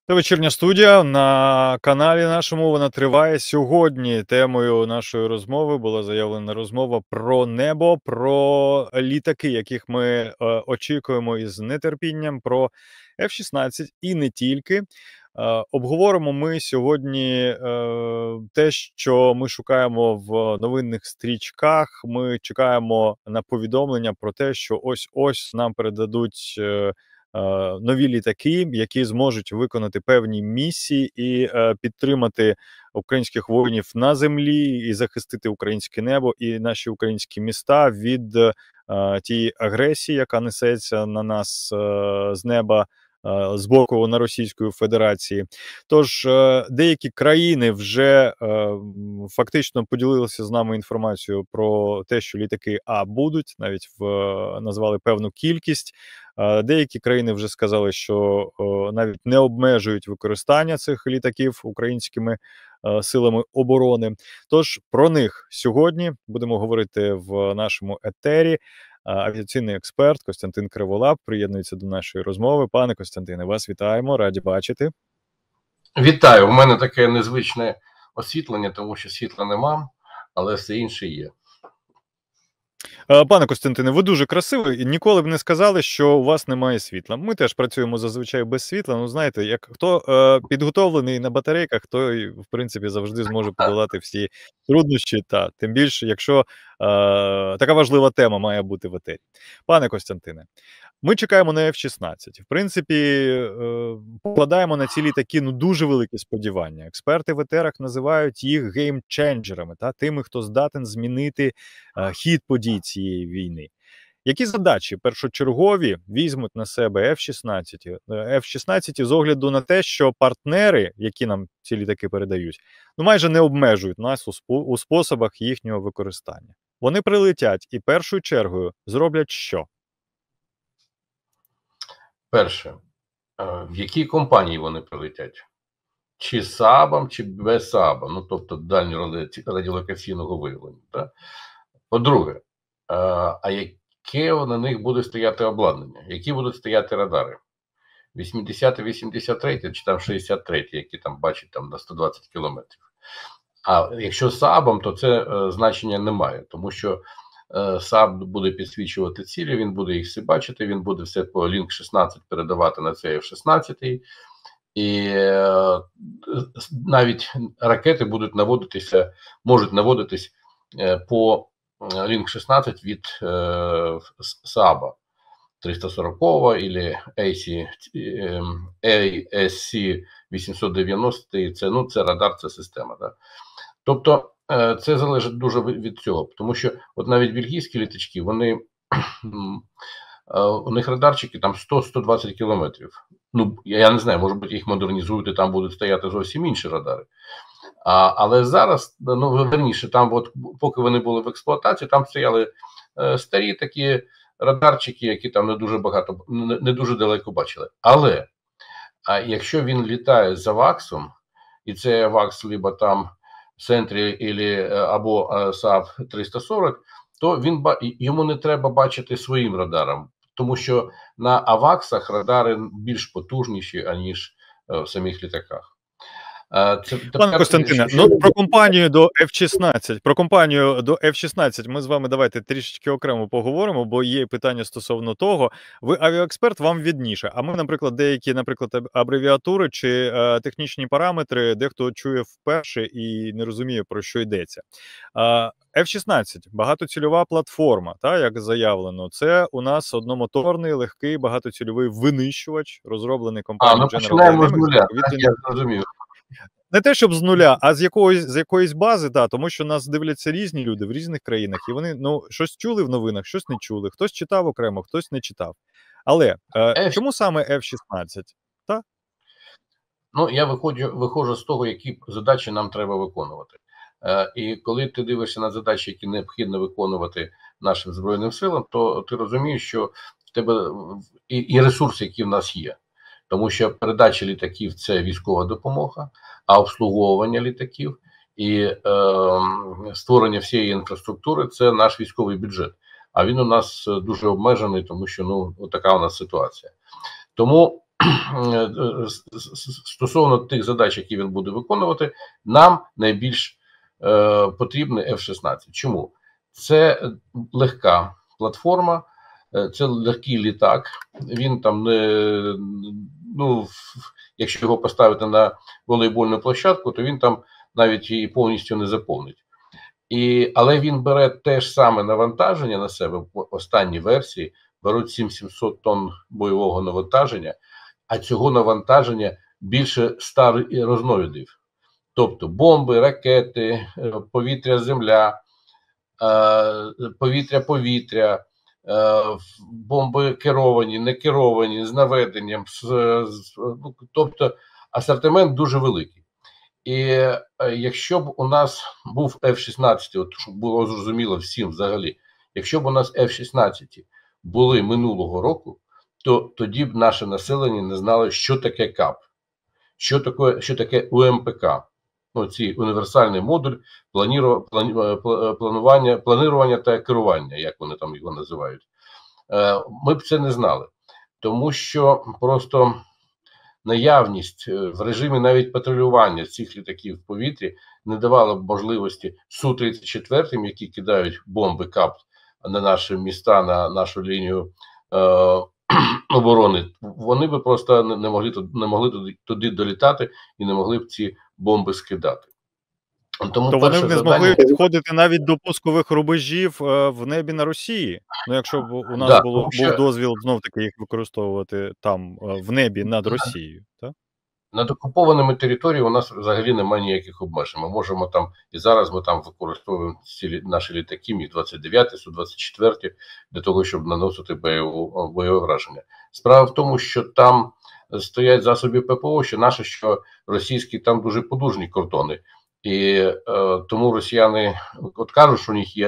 Це вечірня студія на каналі нашому. Вона триває. Сьогодні темою нашої розмови була заявлена розмова про небо, про літаки, яких ми очікуємо із нетерпінням, про F-16 і не тільки. Обговоримо ми сьогодні те, що ми шукаємо в новинних стрічках. Ми чекаємо на повідомлення про те, що ось-ось нам передадуть нові літаки, які зможуть виконати певні місії і підтримати українських воїнів на землі, і захистити українське небо і наші українські міста від тієї агресії, яка несеться на нас з неба з боку на Російської Федерації. Тож деякі країни вже фактично поділилися з нами інформацією про те, що літаки будуть, навіть назвали певну кількість. Деякі країни вже сказали, що навіть не обмежують використання цих літаків українськими силами оборони. Тож про них сьогодні будемо говорити в нашому етері. Авіаційний експерт Костянтин Криволап приєднується до нашої розмови. Пане Костянтине, вас вітаємо, раді бачити. Вітаю, у мене таке незвичне освітлення, тому що світла нема, але все інше є. Пане Костянтине, ви дуже красивий і ніколи б не сказали, що у вас немає світла. Ми теж працюємо зазвичай без світла. Ну, знаєте, як хто підготовлений на батарейках, той, в принципі, завжди зможе подолати всі труднощі. Та тим більше, якщо така важлива тема має бути в етері. Пане Костянтине, ми чекаємо на F-16. В принципі, покладаємо на ці літаки дуже великі сподівання. Експерти в етерах називають їх геймченджерами, тими, хто здатен змінити хід подій цієї війни. Які задачі першочергові візьмуть на себе F-16? F-16 з огляду на те, що партнери, які нам ці літаки передають, майже не обмежують нас у способах їхнього використання. Вони прилетять і першою чергою зроблять що? Перше, в якій компанії вони прилетять? Чи СААБом, чи без СААБа, ну тобто дальнього радіолокаційного виявлення. Так? По-друге, а яке на них буде стояти обладнання? Які будуть стояти радари? 80, 83 чи там 63, які там бачать там на 120 кілометрів. А якщо СААБом, то це значення немає, тому що СААБ буде підсвічувати цілі, він буде їх всі бачити, він буде все по Link 16 передавати на цей F-16, і навіть ракети можуть наводитись по Link 16 від СААБа 340 або ASC 890, це радар, це система. Да? Тобто це залежить дуже від цього, тому що от навіть бельгійські літачки, у них радарчики там 100-120 кілометрів. Ну, я не знаю, може бути їх модернізують і там будуть стояти зовсім інші радари. Але зараз, верніше, там от, поки вони були в експлуатації, там стояли старі такі радарчики, які там не дуже далеко бачили. Але якщо він літає за ВАКСом, і це ВАКС либо там в центрі або СААБ 340, то йому не треба бачити своїм радаром, тому що на АВАКСах радари більш потужніші, аніж в самих літаках. Пане Костянтине, про компанію до F-16 ми з вами давайте трішечки окремо поговоримо, бо є питання стосовно того. Ви авіаексперт, вам відніше. А ми, наприклад, деякі, абревіатури чи технічні параметри, дехто чує вперше і не розуміє, про що йдеться. F-16 – багатоцільова платформа, як заявлено. Це у нас одномоторний, легкий, багатоцільовий винищувач, розроблений компанією General Dynamics. Я зрозумів. Не те, щоб з нуля, а з якоїсь бази, тому що нас дивляться різні люди в різних країнах, і вони щось чули в новинах, щось не чули. Хтось читав окремо, хтось не читав. Але чому саме F-16? Я виходжу з того, які задачі нам треба виконувати. І коли ти дивишся на задачі, які необхідно виконувати нашим Збройним силам, то ти розумієш, що в тебе і ресурси, які в нас є. Тому що передача літаків – це військова допомога, а обслуговування літаків і створення всієї інфраструктури – це наш військовий бюджет. А він у нас дуже обмежений, тому що така у нас ситуація. Тому стосовно тих задач, які він буде виконувати, нам найбільш потрібний F-16. Чому? Це легка платформа, це легкий літак. Він там не, ну, якщо його поставити на волейбольну площадку, то він там навіть її повністю не заповнить. Але він бере те ж саме навантаження на себе в останній версії, беруть 7700 тонн бойового навантаження, а цього навантаження більше 100 різновидів. Тобто бомби, ракети, повітря-земля, повітря-повітря, бомби керовані, не керовані, з наведенням. Тобто асортимент дуже великий. І якщо б у нас був F-16, от щоб було зрозуміло всім взагалі, якщо б у нас F-16 були минулого року, то тоді б наше населення не знало, що таке КАП, що таке УМПК. Ці універсальний модуль планування та керування, як вони там його називають. Ми б це не знали, тому що просто наявність в режимі навіть патрулювання цих літаків в повітрі не давала б можливості Су-34, які кидають бомби КАП на наші міста, на нашу лінію оборони. Вони би просто не могли туди долітати і не могли б ці бомби скидати. Тому вони не змогли підходити навіть до пускових рубежів в небі на Росії. Ну, якщо б у нас був дозвіл знов-таки їх використовувати там, в небі над Росією, так? Над окупованими територіями у нас взагалі немає ніяких обмежень. Ми можемо там, і зараз ми там використовуємо наші літаки, Міг-29, Су-24, для того, щоб наносити бойове враження. Справа в тому, що там стоять засоби ППО, що наші, що російські, там дуже подужні кордони. І тому росіяни от кажуть, що у них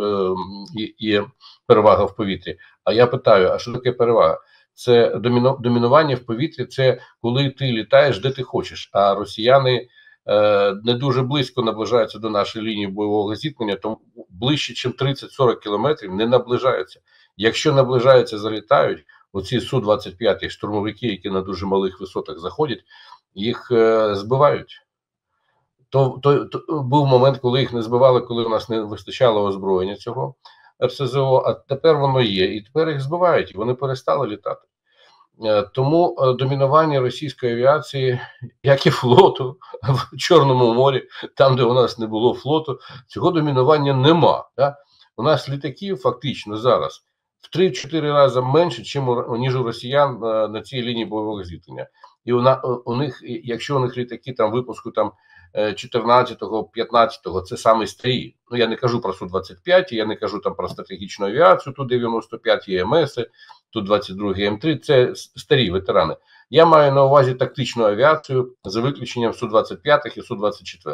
є перевага в повітрі. А я питаю, а що таке перевага? Це домінування в повітрі, це коли ти літаєш, де ти хочеш. А росіяни не дуже близько наближаються до нашої лінії бойового зіткнення, тому ближче, ніж 30-40 кілометрів не наближаються. Якщо наближаються, залітають, оці Су-25 штурмовики, які на дуже малих висотах заходять, їх збивають. То був момент, коли їх не збивали, коли у нас не вистачало озброєння цього РСЗО, а тепер воно є, і тепер їх збивають, і вони перестали літати. Тому домінування російської авіації, як і флоту в Чорному морі, там, де у нас не було флоту, цього домінування нема. Да? У нас літаків фактично зараз в 3-4 рази менше, ніж у росіян на цій лінії бойового зіткнення. І у них, якщо у них літаки там випуску там 14-го, 15-го, це саме старі. Ну, я не кажу про Су-25, я не кажу там про стратегічну авіацію, Ту-95, ЄМС, Ту-22, М3, це старі ветерани. Я маю на увазі тактичну авіацію за виключенням Су-25 і Су-24.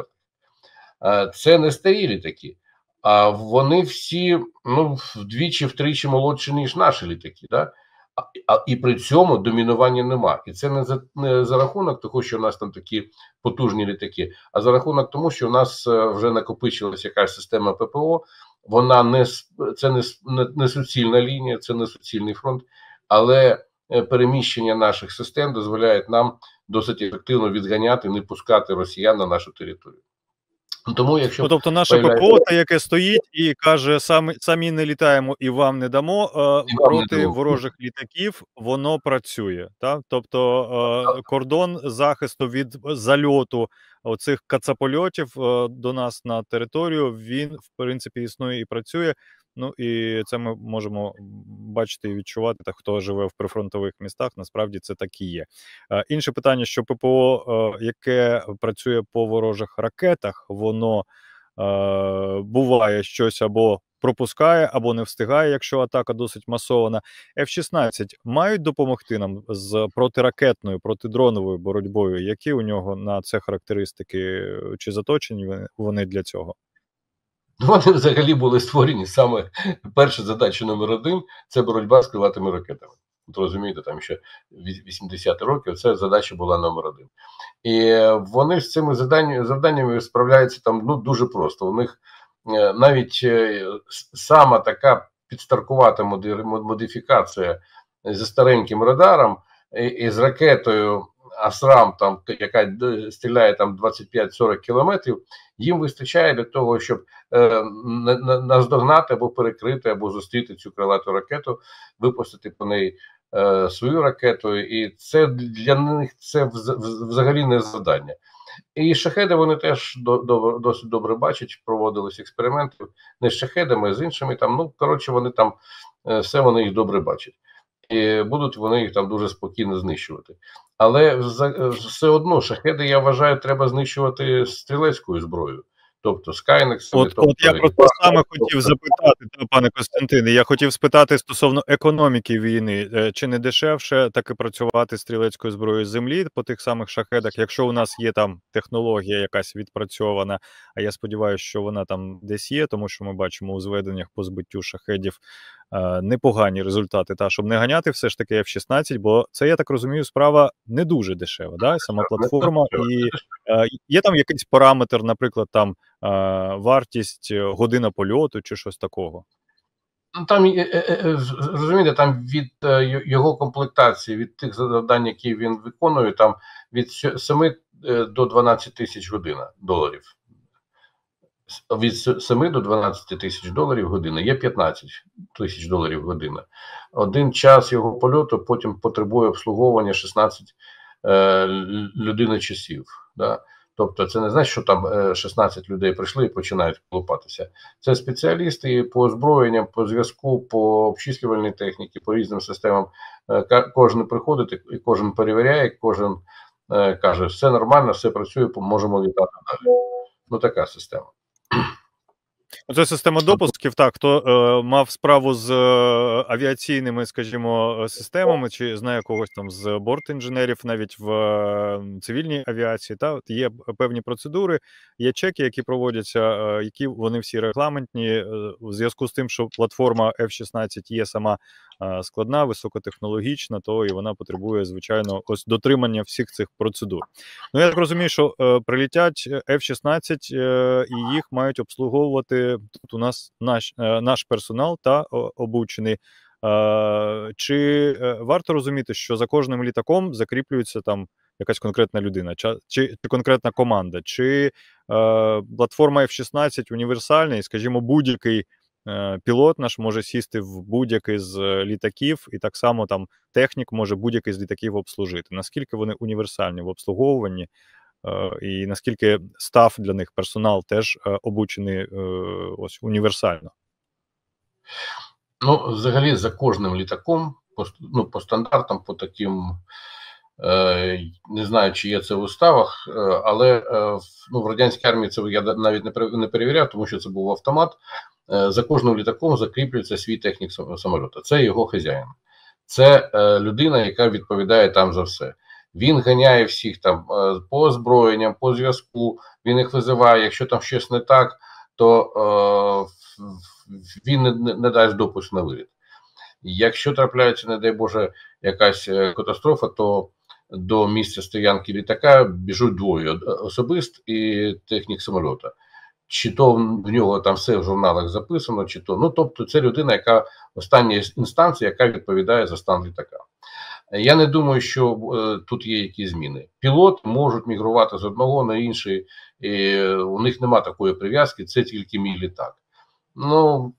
Це не старі літаки, а вони всі вдвічі-втричі молодші, ніж наші літаки, да? І при цьому домінування нема. І це не за рахунок того, що у нас там такі потужні літаки, а за рахунок тому, що у нас вже накопичилася якась система ППО, це не суцільна лінія, це не суцільний фронт, але переміщення наших систем дозволяє нам досить ефективно відганяти, не пускати росіян на нашу територію. Тому, якщо тобто наше ППО, яке стоїть і каже, самі не літаємо і вам не дамо, проти ворожих літаків воно працює. Так? Тобто кордон захисту від зальоту оцих кацапольотів до нас на територію, він в принципі існує і працює. Ну і це ми можемо бачити і відчувати, та хто живе в прифронтових містах, насправді це так і є. Інше питання, що ППО, яке працює по ворожих ракетах, воно буває щось або пропускає, або не встигає, якщо атака досить масована. F-16 мають допомогти нам з протиракетною, протидроновою боротьбою? Які у нього на це характеристики? Чи заточені вони для цього? Вони взагалі були створені саме перша задача номер 1 – це боротьба з крилатими ракетами. От розумієте, там ще 80-ті роки це задача була номер 1. І вони з цими завданнями справляються там дуже просто. У них навіть сама така підстаркувата модифікація зі стареньким радаром із ракетою Асрам, там, яка стріляє там 25-40 кілометрів, їм вистачає для того, щоб наздогнати або перекрити, або зустріти цю крилату ракету, випустити по неї свою ракету, і це для них це взагалі не завдання. І шахеди вони теж досить добре бачать, проводились експерименти не з шахедами, а з іншими там, ну, коротше, вони там, все вони їх добре бачать. І будуть вони їх там дуже спокійно знищувати. Але все одно шахеди, я вважаю, треба знищувати стрілецькою зброєю. Тобто Скайнексами. От я просто саме хотів запитати, пане Костянтине, я хотів спитати стосовно економіки війни, чи не дешевше таки працювати стрілецькою зброєю з землі по тих самих шахедах, якщо у нас є там технологія якась відпрацьована, а я сподіваюся, що вона там десь є, тому що ми бачимо у зведеннях по збиттю шахедів непогані результати, та щоб не ганяти все ж таки F-16, бо це, я так розумію, справа не дуже дешева, да? Сама платформа, і є там якийсь параметр, наприклад, там вартість година польоту чи щось такого? Там, розумієте, там від його комплектації, від тих завдань, які він виконує, там від 7 до 12 тисяч доларів. Від 7 до 12 тисяч доларів година, є 15 тисяч доларів година. Один час його польоту потім потребує обслуговування 16 людини-часів. Да? Тобто це не значить, що там 16 людей прийшли і починають колупатися. Це спеціалісти по озброєнням, по зв'язку, по обчислювальній техніці, по різним системам. Кожен приходить і кожен перевіряє, кожен каже, все нормально, все працює, можемо літати далі. Ну така система. Це система допусків, так, хто мав справу з авіаційними, скажімо, системами, чи знає когось там з бортінженерів, навіть в цивільній авіації, та, є певні процедури, є чеки, які проводяться, які вони всі регламентні, в зв'язку з тим, що платформа F-16 є сама складна, високотехнологічна, то і вона потребує, звичайно, ось дотримання всіх цих процедур. Ну, я так розумію, що прилітять F-16 і їх мають обслуговувати тут у нас наш персонал та обучений. Чи варто розуміти, що за кожним літаком закріплюється там якась конкретна людина, чи конкретна команда, чи платформа F-16 універсальна, і, скажімо, будь-який пілот наш може сісти в будь-який з літаків, і так само там технік може будь-який з літаків обслужити. Наскільки вони універсальні в обслуговуванні, і наскільки став для них, персонал теж обучений ось універсально? Ну, взагалі, за кожним літаком, по стандартам, по таким, не знаю, чи є це в уставах, але в радянській армії це я навіть не перевіряв, тому що це був автомат. За кожним літаком закріплюється свій технік самольоту. Це його хазяїн. Це людина, яка відповідає там за все. Він ганяє всіх там по озброєнням, по зв'язку, він їх визиває. Якщо там щось не так, то він не дасть допуск на виліт. Якщо трапляється, не дай Боже, якась катастрофа, то до місця стоянки літака біжуть двоє: особист і технік самольота. Чи то в нього там все в журналах записано, чи то. Ну, тобто це людина, яка остання інстанція, яка відповідає за стан літака. Я не думаю, що тут є якісь зміни. Пілот можуть мігрувати з одного на інший, і у них нема такої прив'язки, це тільки мій літак. Ну,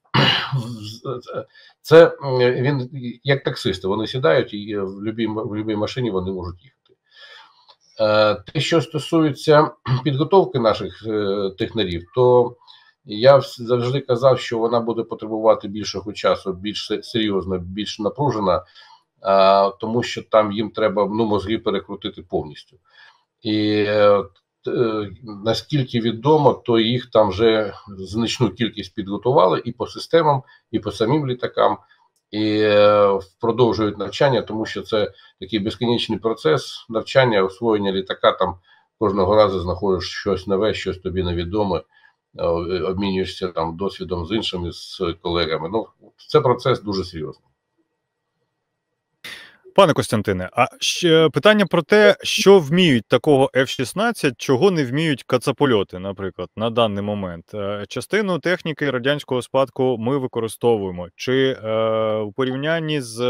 це він як таксисти, вони сідають і в будь-якій машині вони можуть їхати. Те, що стосується підготовки наших технарів, то я завжди казав, що вона буде потребувати більшого часу, більш серйозно, більш напружена, тому що там їм треба мозги перекрутити повністю. І наскільки відомо, то їх там вже значну кількість підготували і по системам, і по самим літакам, і продовжують навчання, тому що це такий безкінечний процес навчання, освоєння літака. Там кожного разу знаходиш щось нове, щось тобі невідоме, обмінюєшся там досвідом з іншими, з колегами. Ну, це процес дуже серйозний. Пане Костянтине, а ще питання про те, що вміють такого F-16, чого не вміють кацапольоти, наприклад, на даний момент. Частину техніки радянського спадку ми використовуємо. Чи у порівнянні з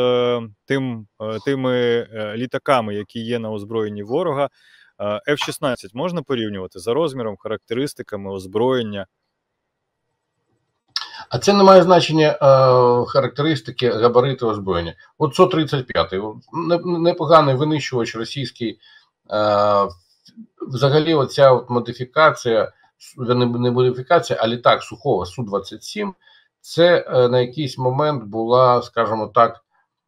тими літаками, які є на озброєнні ворога, F-16 можна порівнювати за розміром, характеристиками, озброєння? А це не має значення характеристики, габарити озброєння. От Су-35, непоганий винищувач російський. Взагалі оця от модифікація, не модифікація, а літак Сухого Су-27, це на якийсь момент була, скажімо так,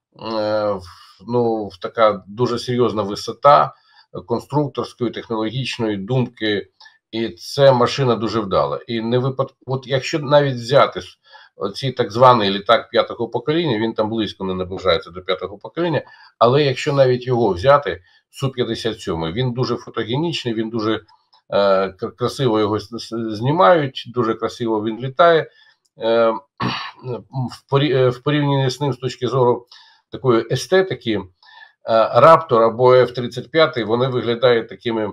така дуже серйозна висота конструкторської, технологічної думки. І це машина дуже вдала. І не от якщо навіть взяти цей так званий літак п'ятого покоління, він там близько не наближається до п'ятого покоління, але якщо навіть його взяти, Су-57, він дуже фотогенічний, він дуже красиво його знімають, дуже красиво він літає. В порівнянні з ним з точки зору такої естетики, Раптор або F-35, вони виглядають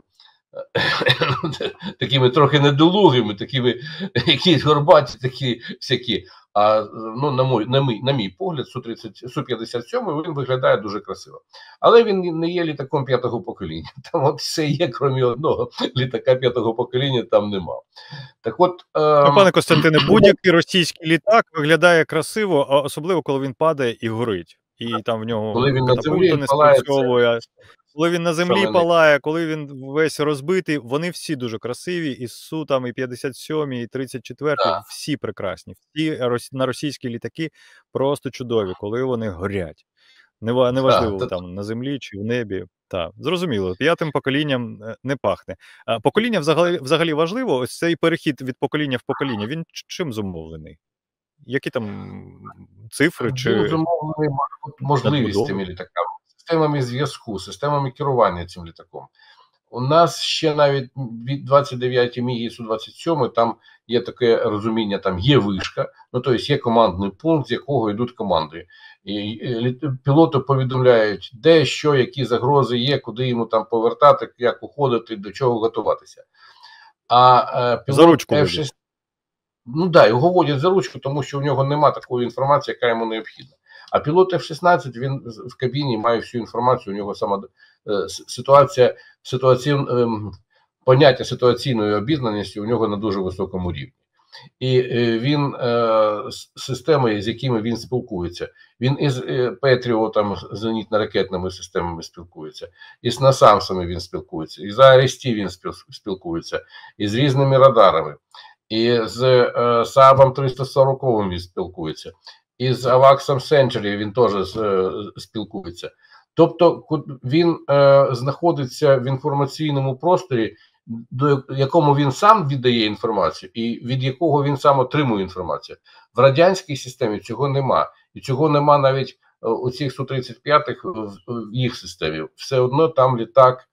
такими трохи недолугими, такими якісь горбаті, такі всякі. А на мій погляд, Су-57 він виглядає дуже красиво. Але він не є літаком п'ятого покоління. Там от все є, крім одного літака п'ятого покоління, там нема. Так от, пане Костянтине, будь-який російський літак виглядає красиво, особливо коли він падає і горить. І там в нього катапульта не спрацьовує. Коли він на землі палає, коли він весь розбитий, вони всі дуже красиві, і Су, там, і 57, і 34, всі прекрасні. Всі на російські літаки просто чудові, коли вони горять. Неважливо, там, на землі чи в небі. Так, зрозуміло, п'ятим поколінням не пахне. Покоління взагалі важливо, ось цей перехід від покоління в покоління, він чим зумовлений? Які там цифри? Він зумовлений можливістями літаками. Системами зв'язку, системами керування цим літаком. У нас ще навіть від 29-й Міги Су-27 там є таке розуміння, там є вишка, тобто є командний пункт, з якого йдуть команди. І пілоти повідомляють, де, що, які загрози є, куди йому там повертати, як уходити, до чого готуватися. А пілот за ручку F-16, його водять за ручку, тому що у нього немає такої інформації, яка йому необхідна. А пілот F-16, він в кабіні має всю інформацію, у нього сама поняття ситуаційної обізнаності у нього на дуже високому рівні. І він системи, з якими він спілкується, він із Петріотом, зенітно-ракетними системами спілкується, із насамсами він спілкується, із АРСТ він спілкується, із різними радарами, і з СААБом 340 він спілкується. І з Аваксом Century він теж спілкується. Тобто він знаходиться в інформаційному просторі, до якому він сам віддає інформацію і від якого він сам отримує інформацію. В радянській системі цього нема. І цього нема навіть у цих Су-35 в їх системі. Все одно там літак,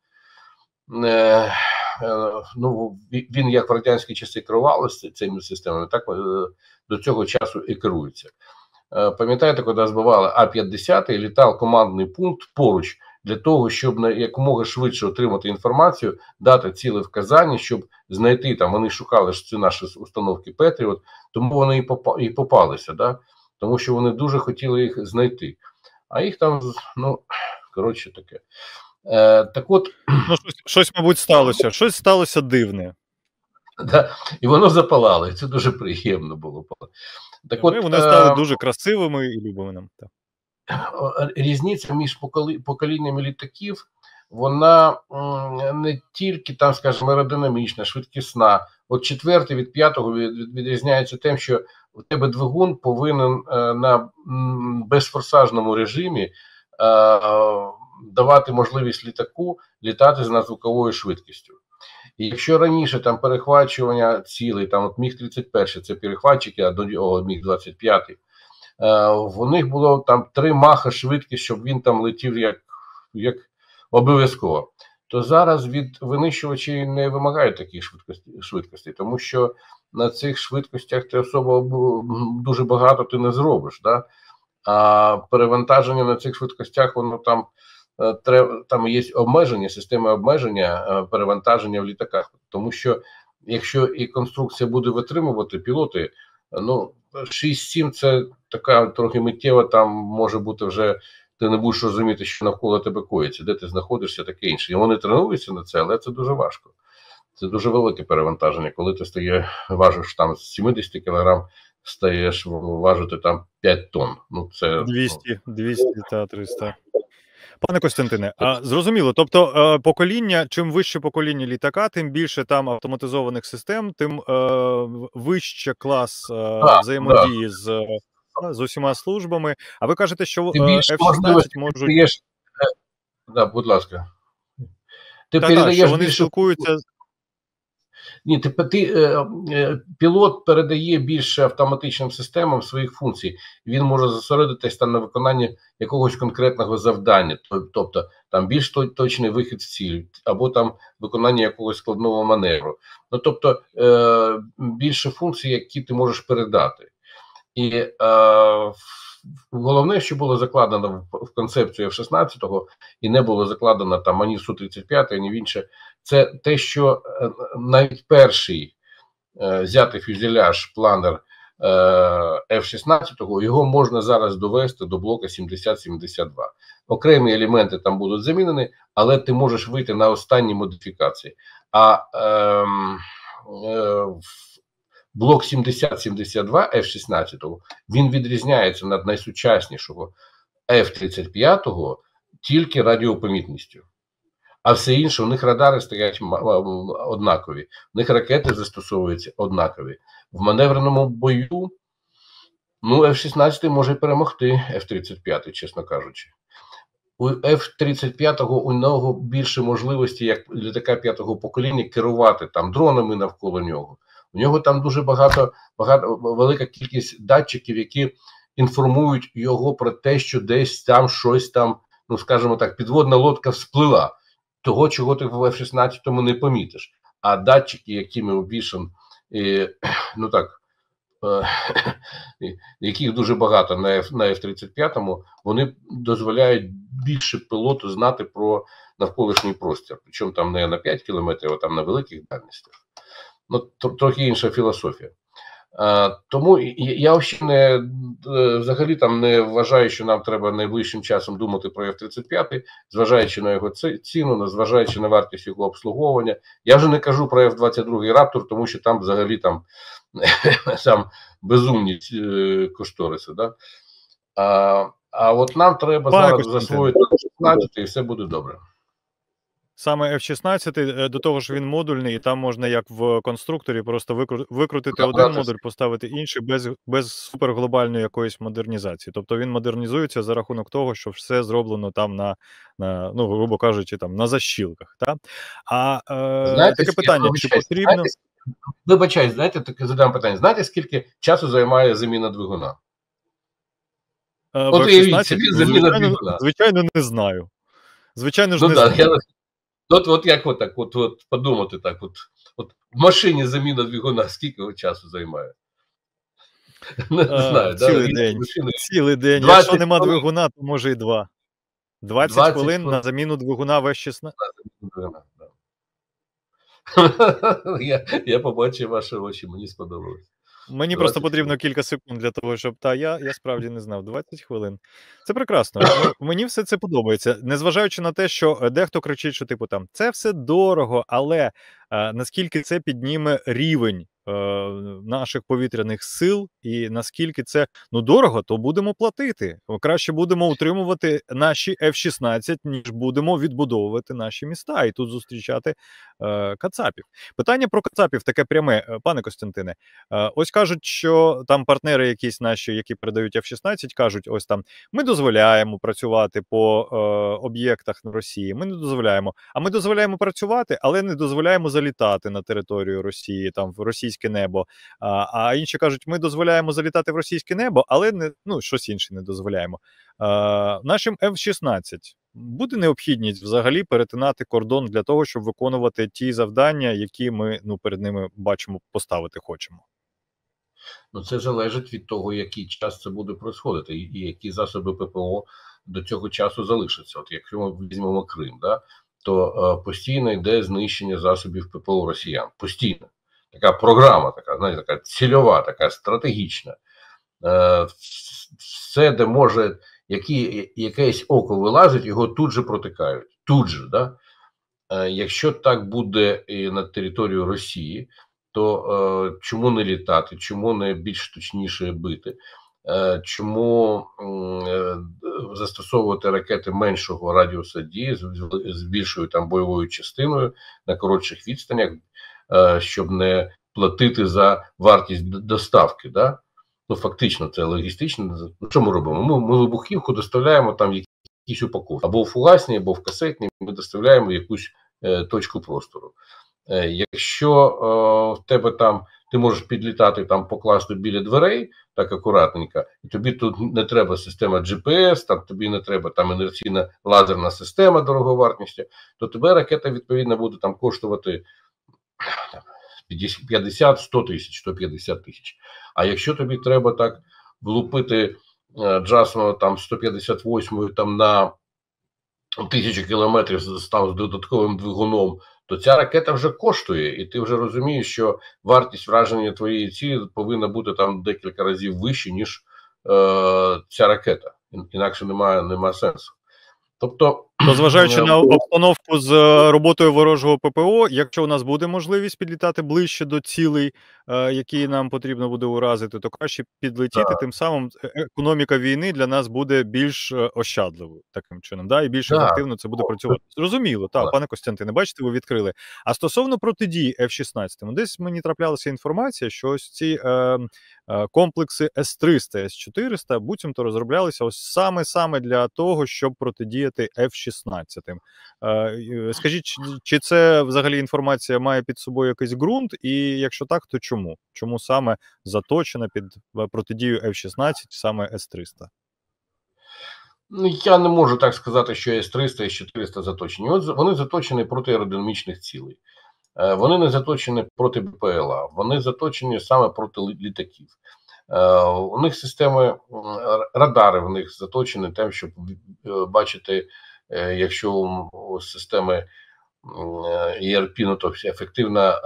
він як в радянські часи керувалося цими системами, так до цього часу і керується. Пам'ятаєте, коли збивали А-50 і літав командний пункт поруч для того, щоб якомога швидше отримати інформацію, дати ціле вказання, щоб знайти там, вони шукали ж ці наші установки Петріот, тому вони і попалися, да? Тому що вони дуже хотіли їх знайти. А їх там, коротше таке. Так от... щось, мабуть, сталося. Щось сталося дивне. Да, і воно запалало, і це дуже приємно було. Так от, вони стали дуже красивими і любими нам. Так. Різниця між поколіннями літаків, вона не тільки, там, скажімо, аеродинамічна, швидкісна. От четвертий від п'ятого відрізняється тим, що у тебе двигун повинен на безфорсажному режимі давати можливість літаку літати з надзвуковою швидкістю. І якщо раніше там перехвачування цілей, там от Міг-31, це перехватчики, а до нього Міг-25, в них було там 3 маха швидкість, щоб він там летів як обов'язково. То зараз від винищувачів не вимагають таких швидкостей, тому що на цих швидкостях ти особо дуже багато ти не зробиш. Да? А перевантаження на цих швидкостях, воно там там є обмеження, системи обмеження перевантаження в літаках. Тому що якщо і конструкція буде витримувати пілоти, ну 6-7 це така трохи миттєва, там може бути вже ти не будеш розуміти, що навколо тебе коїться, де ти знаходишся, таке інше. І вони тренуються на це, але це дуже важко. Це дуже велике перевантаження. Коли ти важиш там з 70 кг, стаєш важити там 5 тонн. Ну, це 200 та 300. Пане Костянтине, зрозуміло, тобто покоління, чим вище покоління літака, тим більше там автоматизованих систем, тим вище клас взаємодії з усіма службами. А ви кажете, що F-16 можуть... Да, будь ласка. Ти передаєш що вони спілкуються... Ні, пілот передає більше автоматичним системам своїх функцій. Він може зосередитись там на виконанні якогось конкретного завдання, тобто там більш точний вихід в ціль, або там виконання якогось складного маневру. Ну, тобто більше функцій, які ти можеш передати. І головне, що було закладено в концепцію F-16 і не було закладено там ані в Су-35, ані в інше, це те, що навіть перший взятий фюзеляж, планер F-16, його можна зараз довести до блока 70-72. Окремі елементи там будуть замінені, але ти можеш вийти на останні модифікації. А блок 70-72 F-16, він відрізняється від найсучаснішого F-35 тільки радіопомітністю. А все інше, у них радари стоять однакові, у них ракети застосовуються однакові. В маневреному бою, ну, F-16 може перемогти F-35, чесно кажучи. У F-35 у нього більше можливості, як літака 5-го покоління, керувати там дронами навколо нього. У нього там дуже велика кількість датчиків, які інформують його про те, що десь там щось там, ну скажімо так, підводна лодка всплила. Того, чого ти в F-16 не помітиш. А датчики, якими обвішан, ну так, яких дуже багато на F-35, вони дозволяють більше пілоту знати про навколишній простір. Причому там не на 5 кілометрів, а там на великих дальностях. Ну, трохи інша філософія. Тому я взагалі там не вважаю, що нам треба найближчим часом думати про F-35, зважаючи на його ціну, зважаючи на вартість його обслуговування. Я вже не кажу про F-22 Raptor, тому що там взагалі там безумні кошториси. Да? А от нам треба зараз засвоїти F-16 і все буде добре. Саме F-16, до того ж він модульний, і там можна, як в конструкторі, просто викрутити один модуль, поставити інший, без суперглобальної якоїсь модернізації. Тобто він модернізується за рахунок того, що все зроблено там ну, грубо кажучи, там на защілках. Та? Таке питання, чи потрібно... Вибачай, знаєте, таке задам питання. Знаєте, скільки часу займає заміна двигуна? В F-16? Звичайно, не знаю. Звичайно ж, не знаю. От як от подумати так, от в машині заміна двигуна скільки часу займає? Не знаю, цілий день. Якщо нема двигуна, то може і 2. 20 хвилин на заміну двигуна в F-16. Я побачив ваші очі, мені сподобалось. Мені просто потрібно кілька секунд для того, щоб... я справді не знав. 20 хвилин. Це прекрасно. Мені все це подобається. Незважаючи на те, що дехто кричить, що типу там, це все дорого, але наскільки це підніме рівень наших повітряних сил, і наскільки це, ну, дорого, то будемо платити. Краще будемо утримувати наші F-16, ніж будемо відбудовувати наші міста і тут зустрічати кацапів. Питання про кацапів таке пряме, пане Костянтине. Ось кажуть, що там партнери якісь наші, які передають F-16, кажуть, ось там, ми дозволяємо працювати по об'єктах на Росії, ми не дозволяємо. А ми дозволяємо працювати, але не дозволяємо залітати на територію Росії, там, в російське небо. А інші кажуть, ми дозволяємо залітати в російське небо, але не, ну, щось інше не дозволяємо. Нашим F-16 буде необхідність взагалі перетинати кордон для того, щоб виконувати ті завдання, які ми, ну, перед ними бачимо, поставити хочемо? Ну, це залежить від того, який час це буде происходити, і які засоби ППО до цього часу залишаться. От якщо ми візьмемо Крим, да, то постійно йде знищення засобів ППО росіян. Постійно. Така програма, така, знаєте, така цільова, така стратегічна. Все, де може якесь око вилазить, його тут же протикають. Тут же, да? Якщо так буде і на територію Росії, то чому не літати, чому не більш точніше бити, чому застосовувати ракети меншого радіуса дії з більшою там бойовою частиною на коротших відстанях, щоб не платити за вартість доставки, да? Ну, фактично, це логістично. Що ми робимо? Ми вибухівку доставляємо там в якісь упаковки. Або в фугасні, або в касетні, ми доставляємо в якусь точку простору. Якщо в тебе там, ти можеш підлітати, там покласти біля дверей, так акуратненько, і тобі тут не треба система GPS, там тобі не треба там інерційна лазерна система дороговартості, то тебе ракета, відповідно, буде там коштувати 50, 100 тисяч, 150 тисяч. А якщо тобі треба так влупити джасом там 158 там на 1000 кілометрів з додатковим двигуном, то ця ракета вже коштує, і ти вже розумієш, що вартість враження твоєї цілі повинна бути там декілька разів вище, ніж ця ракета. Інакше немає сенсу. Тобто, зважаючи на обстановку з роботою ворожого ППО, якщо у нас буде можливість підлітати ближче до цілей, які нам потрібно буде уразити, то краще підлетіти, тим самим економіка війни для нас буде більш ощадливою таким чином, да? І більш ефективно це буде працювати. Зрозуміло, так, пане Костянтине, бачите, ви відкрили. А стосовно протидії F-16, десь мені траплялася інформація, що ось ці комплекси С-300, С-400 буцімто розроблялися ось саме для того, щоб протидіяти F-16. Скажіть, чи це взагалі інформація має під собою якийсь ґрунт, і якщо так, то чому? Чому саме заточена під протидію F-16 саме С-300? Ну, я не можу так сказати, що С-300 і С-400 заточені. Вони заточені проти аеродинамічних цілей. Вони не заточені проти БПЛА, вони заточені саме проти літаків. У них системи, радари в них заточені тим, щоб бачити, якщо у системи ERP, ну, то ефективна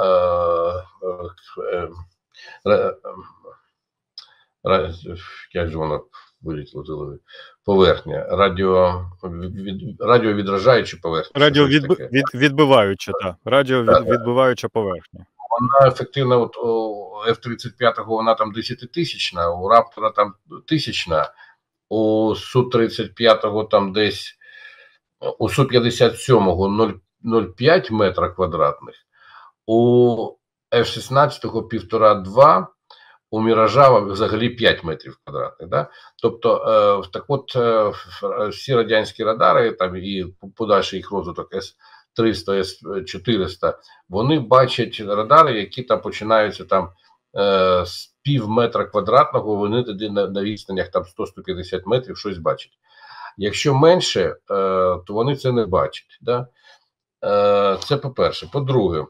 як же вона вилітіла з голови? Поверхня, радіовідражаюча поверхня. Радіовідбиваюча, так. Радіовідбиваюча поверхня. Вона ефективна, от у F-35 вона там 10-тисячна, у Раптора там 1000-на, у Су-35 там десь, у Су-57 0,5 метра квадратних, у F-16 1,5-2, у Міража взагалі 5 метрів квадратних. Да? Тобто, так от, всі радянські радари там, і подальший їх розвиток С-300, С-400, вони бачать радари, які там починаються там з пів метра квадратного, вони тоді на відстанях там 100-150 метрів щось бачать. Якщо менше, то вони це не бачать. Да? Це по-перше. По-друге,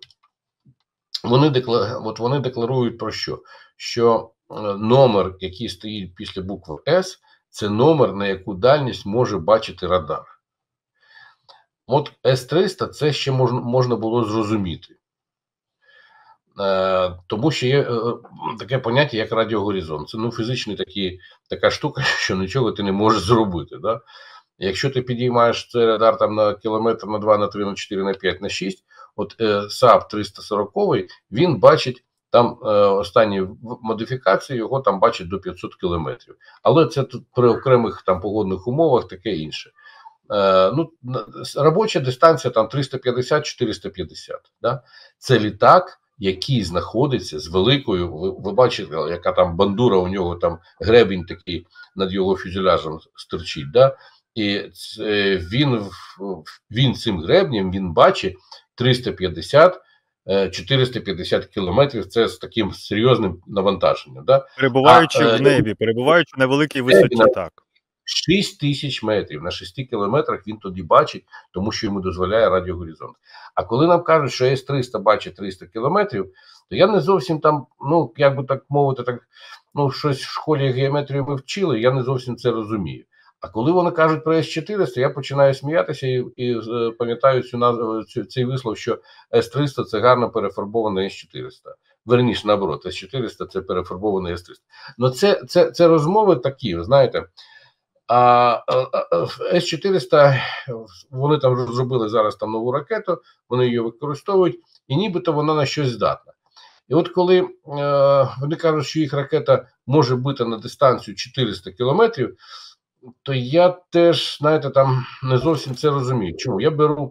вони декларують про що? Що номер, який стоїть після букви С, це номер, на яку дальність може бачити радар. От С-300 це ще можна було зрозуміти. Тому що є таке поняття, як радіогоризонт. Це фізичний така штука, що нічого ти не можеш зробити. Да? Якщо ти підіймаєш цей радар там на кілометр, на 2, на 3, на 4, на 5, на 6, от САП 340, він бачить там останні модифікації, його там бачить до 500 кілометрів. Але це тут при окремих там погодних умовах таке інше. Робоча дистанція там 350-450. Да? Це літак, який знаходиться з великою, ви бачите, яка там бандура у нього, там гребінь такий над його фюзеляжем стирчить. Да? І він цим гребнем, він бачить 350-450 кілометрів, це з таким серйозним навантаженням. Да? Перебуваючи в небі, перебуваючи на великій висоті, так. 6 тисяч метрів. На 6 кілометрах він тоді бачить, тому що йому дозволяє радіогоризонт. А коли нам кажуть, що С-300 бачить 300 кілометрів, то я не зовсім там, ну, як би так мовити, так, ну, щось в школі геометрію ми вчили, я не зовсім це розумію. А коли вони кажуть про С-400, я починаю сміятися і пам'ятаю цей вислов, що С-300 – це гарно перефарбований С-400. Верніше, наоборот, С-400 – це перефарбований С-300. Ну, це розмови такі, ви знаєте. А С-400, вони там розробили зараз там нову ракету, вони її використовують, і нібито вона на щось здатна. І от коли вони кажуть, що їх ракета може бити на дистанцію 400 кілометрів, то я теж, знаєте, там не зовсім це розумію. Чому? Я беру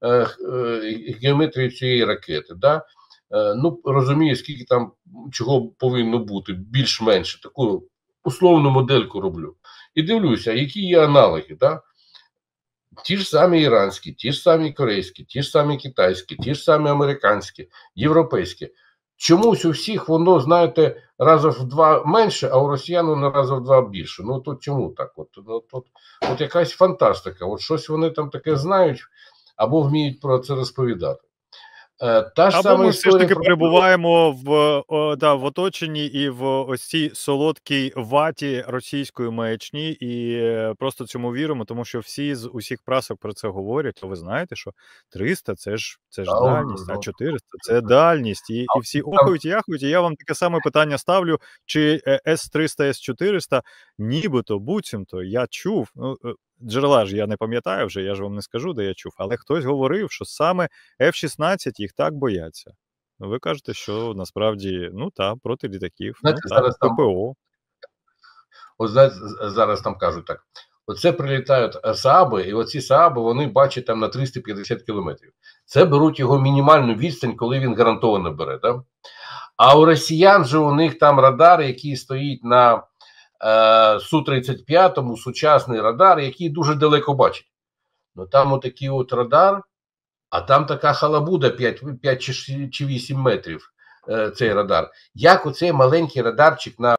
геометрію цієї ракети, да? Ну, розумію, скільки там чого повинно бути, більш-менше, таку условну модельку роблю. І дивлюся, які є аналоги, да? Ті ж самі іранські, ті ж самі корейські, ті ж самі китайські, ті ж самі американські, європейські. Чомусь у всіх воно, знаєте, разів в 2 менше, а у росіян на разів в 2 більше. Ну, то чому так? От якась фантастика. От щось вони там таке знають або вміють про це розповідати. Та ж Або ми все ж таки перебуваємо в оточенні і в ось цій солодкій ваті російської маячні і просто цьому віримо, тому що всі з усіх прасок про це говорять. То ви знаєте, що 300 – це ж дальність, а 400 – це дальність. І всі охають і яхають. І я вам таке саме питання ставлю, чи С-300, С-400 нібито, буцімто, я чув, джерела ж я не пам'ятаю вже, я ж вам не скажу, де я чув, але хтось говорив, що саме F-16 їх так бояться. Ви кажете, що насправді, ну так, проти літаків, знаєте, ну так, ППО. От знаєте, зараз там кажуть так, оце прилітають Сааби, і оці Сааби, вони бачать там на 350 кілометрів. Це беруть його мінімальну відстань, коли він гарантовано бере, да? А у росіян же у них там радар, який стоїть на Су-35, сучасний радар, який дуже далеко бачить. Ну там отакий от радар, а там така халабуда 5 чи 8 метрів цей радар. Як оцей маленький радарчик на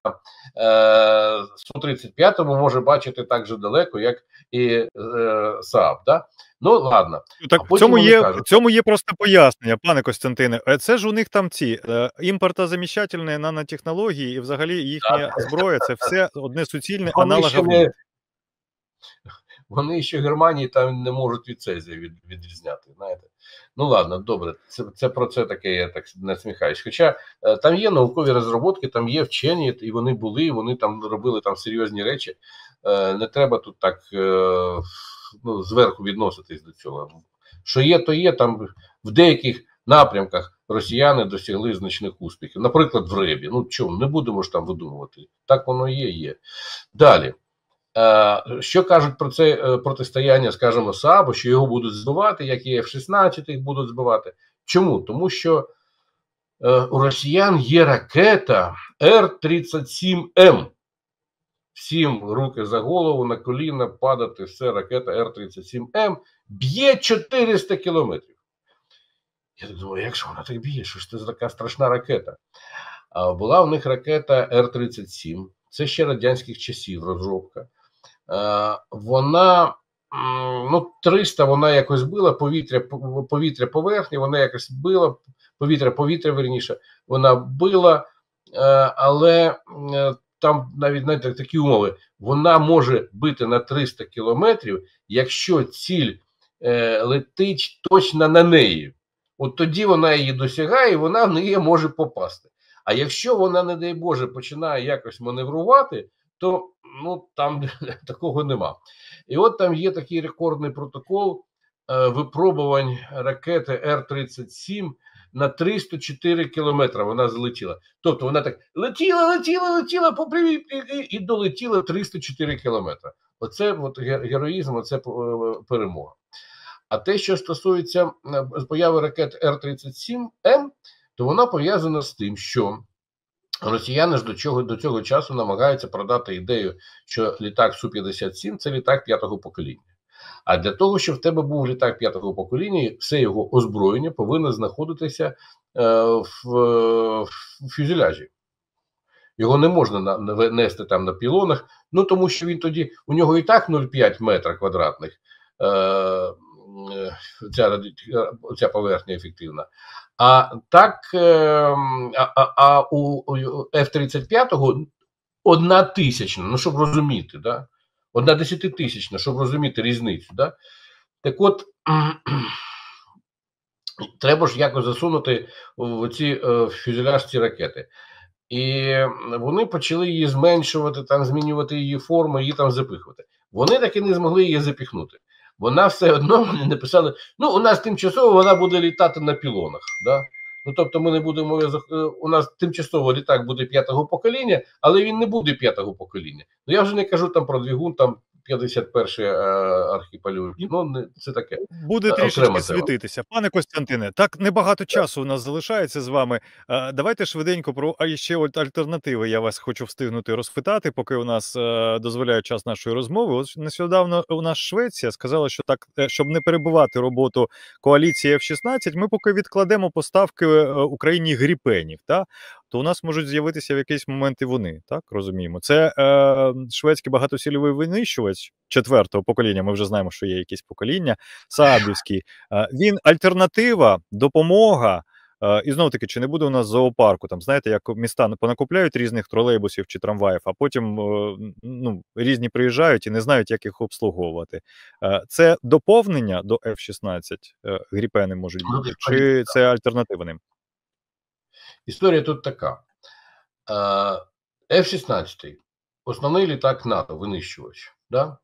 Су-35 може бачити так же далеко, як і Saab, да? Ну, ладно. Так, в цьому є просто пояснення, пане Костянтине. Це ж у них там ці імпортозаміщательні нанотехнології і взагалі їхня зброя, це все одне суцільне аналогове. Вони ще Германії там не можуть від Цезія відрізняти, знаєте. Ну ладно, добре, це про це таке, я так насміхаюсь. Хоча там є наукові розробки, там є вчені, і вони там робили там серйозні речі. Не треба тут так зверху відноситись до цього. Що є, то є, там в деяких напрямках росіяни досягли значних успіхів. Наприклад, в Ребі. Ну чому, не будемо ж там видумувати. Так воно є. Далі. Що кажуть про це протистояння, скажімо, Саабу, що його будуть збивати, як і F-16 їх будуть збивати. Чому? Тому що у росіян є ракета Р-37М. Всім руки за голову, на коліна, падати, все, ракета Р-37М б'є 400 кілометрів. Я так думаю, як же вона так б'є? Що ж це за така страшна ракета? Була в них ракета Р-37, це ще радянських часів розробка. Вона, ну, 300 вона якось била, повітря поверхні, вона якось била, повітря, верніше, вона била, але там навіть, знаєте, такі умови, вона може бити на 300 кілометрів, якщо ціль летить точно на неї. От тоді вона її досягає, і вона в неї може попасти. А якщо вона, не дай Боже, починає якось маневрувати, то ну, там такого нема. І от там є такий рекордний протокол випробувань ракети Р-37 на 304 кілометри вона залетіла. Тобто вона так летіла по прямій і долетіла 304 кілометри. Оце от героїзм, оце перемога. А те, що стосується появи ракет Р-37М, то вона пов'язана з тим, що росіяни ж до цього часу намагаються продати ідею, що літак Су-57 – це літак 5-го покоління. А для того, щоб в тебе був літак 5-го покоління, все його озброєння повинно знаходитися в фюзеляжі. Його не можна нести там на пілонах, ну тому що він тоді, у нього і так 0,5 метра квадратних, ця поверхня ефективна. А так, у F-35 1/1000, ну щоб розуміти, да? 1/100000, щоб розуміти різницю, да? Так от, треба ж якось засунути в ці фюзеляж ці ракети. І вони почали її зменшувати, там змінювати її форму, її там запихувати. Вони таки не змогли її запіхнути. Вона все одно, вони написали, ну у нас тимчасово вона буде літати на пілонах. Да? Ну тобто ми не будемо, у нас тимчасово літак буде 5-го покоління, але він не буде 5-го покоління. Ну я вже не кажу там про двигун, там 51-й архіпалюр. Ну, це таке. Буде трішечки світитися. Пане Костянтине, так небагато часу у нас залишається з вами. Давайте швиденько про ще альтернативи я вас хочу встигнути розпитати, поки у нас дозволяє час нашої розмови. Ось нещодавно у нас Швеція сказала, що так, щоб не перебивати роботу коаліції F-16, ми поки відкладемо поставки Україні гріпенів, то у нас можуть з'явитися в якийсь момент і вони, так розуміємо. Це шведський багатоцільовий винищувач 4-го покоління, ми вже знаємо, що є якісь покоління, Саабівський. Він альтернатива, допомога, і знову-таки, чи не буде у нас зоопарку, там, знаєте, як міста понакупляють різних тролейбусів чи трамваїв, а потім різні приїжджають і не знають, як їх обслуговувати. Це доповнення до F-16 гріпени можуть бути, чи це альтернатива ним? Історія тут така. F-16 – основний літак НАТО, винищувач, да?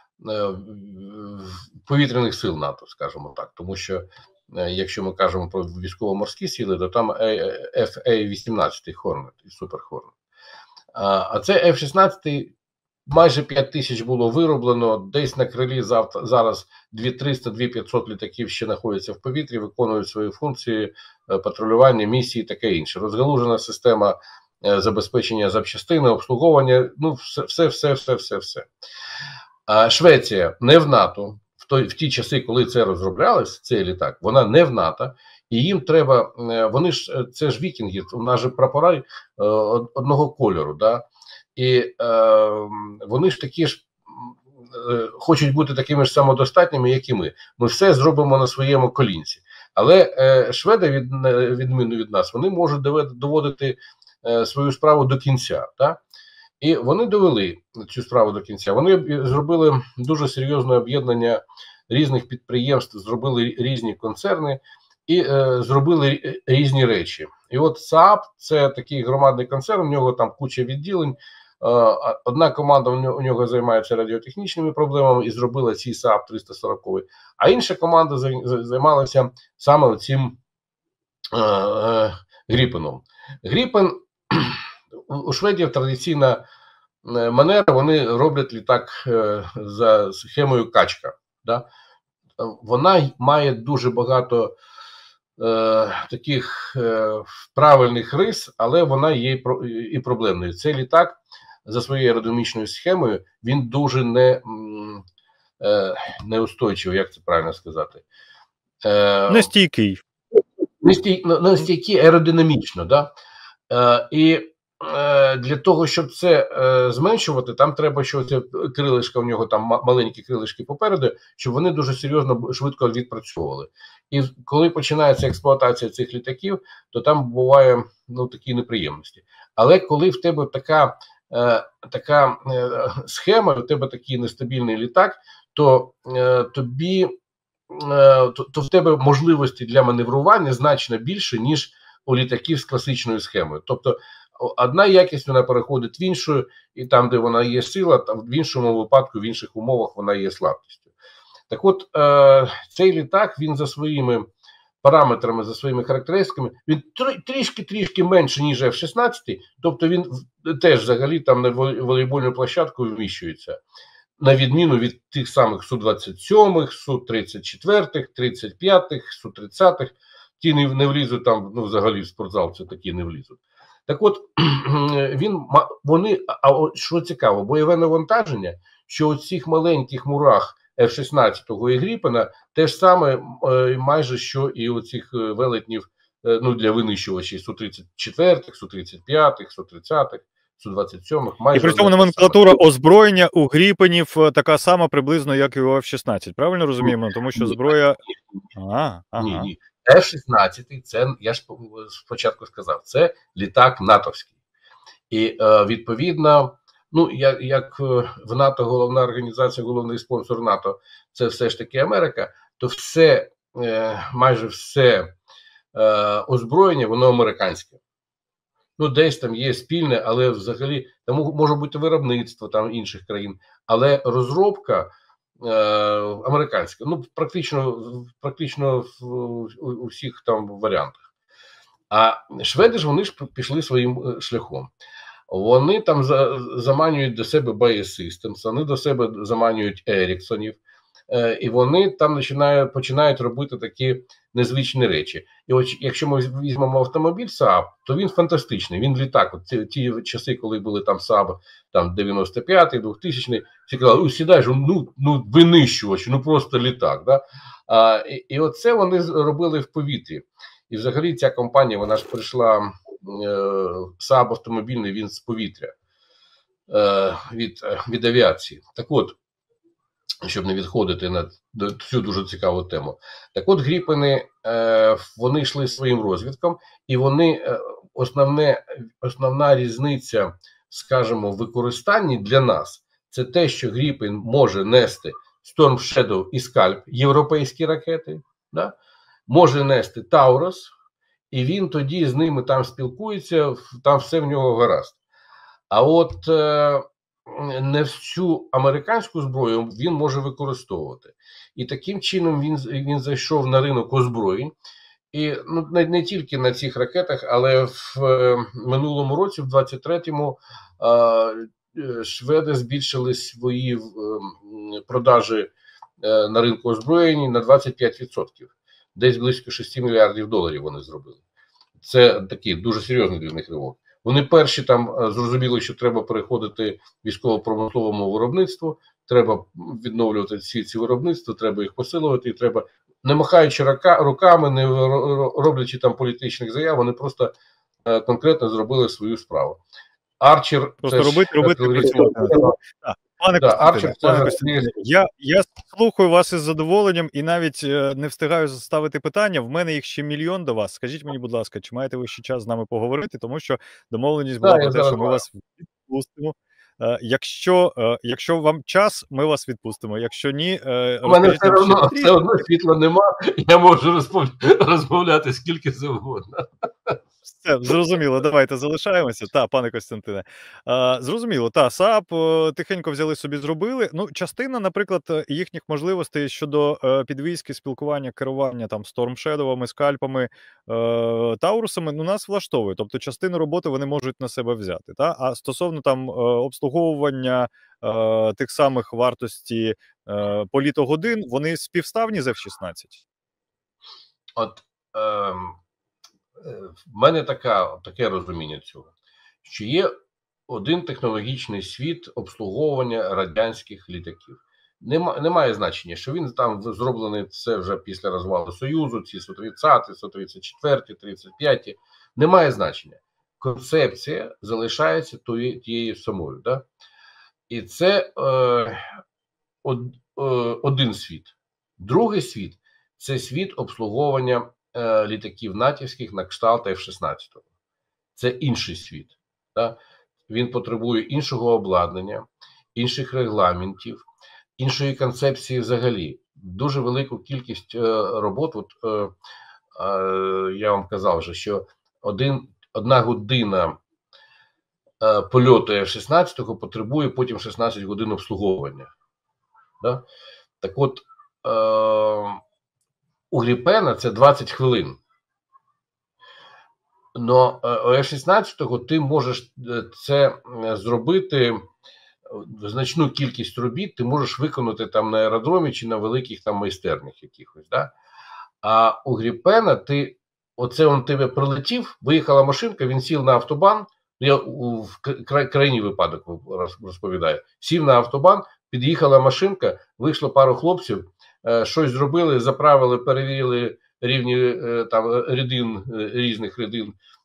Повітряних сил НАТО, скажімо так. Тому що, якщо ми кажемо про військово-морські сили, то там FA-18 Hornet і Super Hornet. А це F-16 майже 5000 було вироблено, десь на крилі зараз 2300-2500 літаків ще знаходяться в повітрі, виконують свої функції, патрулювання, місії, таке інше. Розгалужена система забезпечення запчастини, обслуговування, ну все. Швеція не в НАТО, в ті часи, коли це розроблялось, цей літак, вона не в НАТО, і їм треба, вони ж, це ж вікінги, у нас же прапори одного кольору, да? І вони ж такі ж хочуть бути такими ж самодостатніми, як і ми. Ми все зробимо на своєму колінці. Але шведи, відмінно від нас, вони можуть доводити свою справу до кінця. Так? І вони довели цю справу до кінця. Вони зробили дуже серйозне об'єднання різних підприємств, зробили різні концерни і зробили різні речі. І от СААП – це такий громадний концерн, у нього там куча відділень. Одна команда у нього займається радіотехнічними проблемами і зробила цей СААП 340, а інша команда займалася саме цим Гріпеном. Гріпен у шведів традиційна манера, вони роблять літак за схемою качка. Да? Вона має дуже багато таких правильних рис, але вона є і проблемною. Цей літак за своєю аеродинамічною схемою, він дуже неустойчивий, як це правильно сказати. Нестійкий. Нестійкий аеродинамічно, да? І для того, щоб це зменшувати, там треба, що це крилишка, у нього там маленькі крилишки попереду, щоб вони дуже серйозно, швидко відпрацьовували. І коли починається експлуатація цих літаків, то там буває такі неприємності. Але коли в тебе така схема, у тебе такий нестабільний літак, то в тебе можливості для маневрування значно більше, ніж у літаків з класичною схемою. Тобто одна якість вона переходить в іншу, і там, де вона є сила, там в іншому випадку, в інших умовах вона є слабкістю. Так от, цей літак, він за своїми параметрами, за своїми характеристиками, він трішки менше, ніж F-16, тобто він теж взагалі там на волейбольну площадку вміщується. На відміну від тих самих Су-27, Су-34, 35, Су-30, ті не влізуть там, взагалі в спортзал, це такі не влізуть. Так от, що цікаво, бойове навантаження, що у цих маленьких мурах F-16 і Гріпена теж саме майже, що і у цих велетнів для винищувачів Су-34, Су-35, Су-30. Су-27, І майже при цьому одне те саме. номенклатура озброєння у Гріпенів така сама приблизно, як і у F-16. Правильно розуміємо? Тому що зброя... Ні. F-16, це, я ж спочатку сказав, це літак натовський. І, відповідно, ну, як в НАТО головна організація, головний спонсор НАТО, це все ж таки Америка, то все, майже все озброєння, воно американське. Ну, десь там є спільне, але взагалі там може бути виробництво там інших країн, але розробка американська, ну, практично у всіх там варіантах. А шведи ж, вони ж пішли своїм шляхом. Вони там заманюють до себе Bio-Systems, вони до себе заманюють Еріксонів, і вони там починають робити такі незвичні речі. І от якщо ми візьмемо автомобіль Saab, то він фантастичний, він літак. От ті часи, коли були там Saab, там 95-й, 2000-й, всі казали, сідаєш, ну винищувач, ну просто літак. Да? І оце вони робили в повітрі. І взагалі ця компанія, вона ж прийшла, Saab автомобільний, він з повітря, від авіації. Так от, щоб не відходити на цю дуже цікаву тему. Так от, Гріпени, вони йшли своїм розвідком, і вони, основна різниця, скажімо, в використанні для нас, це те, що Гріпен може нести Storm Shadow і Scalp, європейські ракети, да? Може нести Таурус, і він тоді з ними там спілкується, там все в нього гаразд. А от не всю американську зброю він може використовувати. І таким чином він зайшов на ринок озброєнь. І ну, не тільки на цих ракетах, але в минулому році, в 23-му, шведи збільшили свої продажі на ринку озброєнь на 25%. Десь близько 6 мільярдів доларів вони зробили. Це такий дуже серйозний для них ривок. Вони перші там зрозуміли, що треба переходити військово-промисловому виробництву, треба відновлювати ці виробництва, треба їх посилувати, і треба, не махаючи руками, не роблячи там політичних заяв, вони просто конкретно зробили свою справу. Арчер просто робити працювати. Пане Костянтине, я слухаю вас із задоволенням і навіть не встигаю ставити питання. В мене їх ще 1 мільйон до вас. Скажіть мені, будь ласка, чи маєте ви ще час з нами поговорити? Тому що домовленість була про те, що ми вас відпустимо. Якщо вам час, ми вас відпустимо. Якщо ні, у мене все одно світла нема, я можу розмовляти скільки завгодно. Все, зрозуміло, давайте залишаємося. Та, пане Костянтине. Зрозуміло, та, Saab тихенько взяли собі, зробили. Ну, частина, наприклад, їхніх можливостей щодо підвізки, спілкування, керування там Storm Shadow'ами, скальпами, Таурусами, ну, нас влаштовує. Тобто, частину роботи вони можуть на себе взяти. Та? А стосовно там обслуговування тих самих вартості політогодин, вони співставні з F-16? От, в мене таке розуміння цього, що є один технологічний світ обслуговування радянських літаків. Немає значення, що він там зроблений, це вже після розвалу Союзу, ці Су-30, Су-34, 35. Немає значення. Концепція залишається тією самою. Да? І це один світ. Другий світ – це світ обслуговування літаків натівських на кшталт F-16. Це інший світ. Да? Він потребує іншого обладнання, інших регламентів, іншої концепції взагалі. Дуже велику кількість робот. От, я вам казав вже, що одна година польоту F-16 потребує потім 16 годин обслуговування. Да? Так от, у Гріпена це 20 хвилин. Но у F-16 ти можеш це зробити, значну кількість робіт ти можеш виконати там на аеродромі чи на великих там майстернях якихось. Да? А у Гріпена оце он тебе прилетів, виїхала машинка, він сів на автобан, я в крайній випадок розповідаю, сів на автобан, під'їхала машинка, вийшло пару хлопців, щось зробили, заправили, перевірили рівні там рідин, різних рідин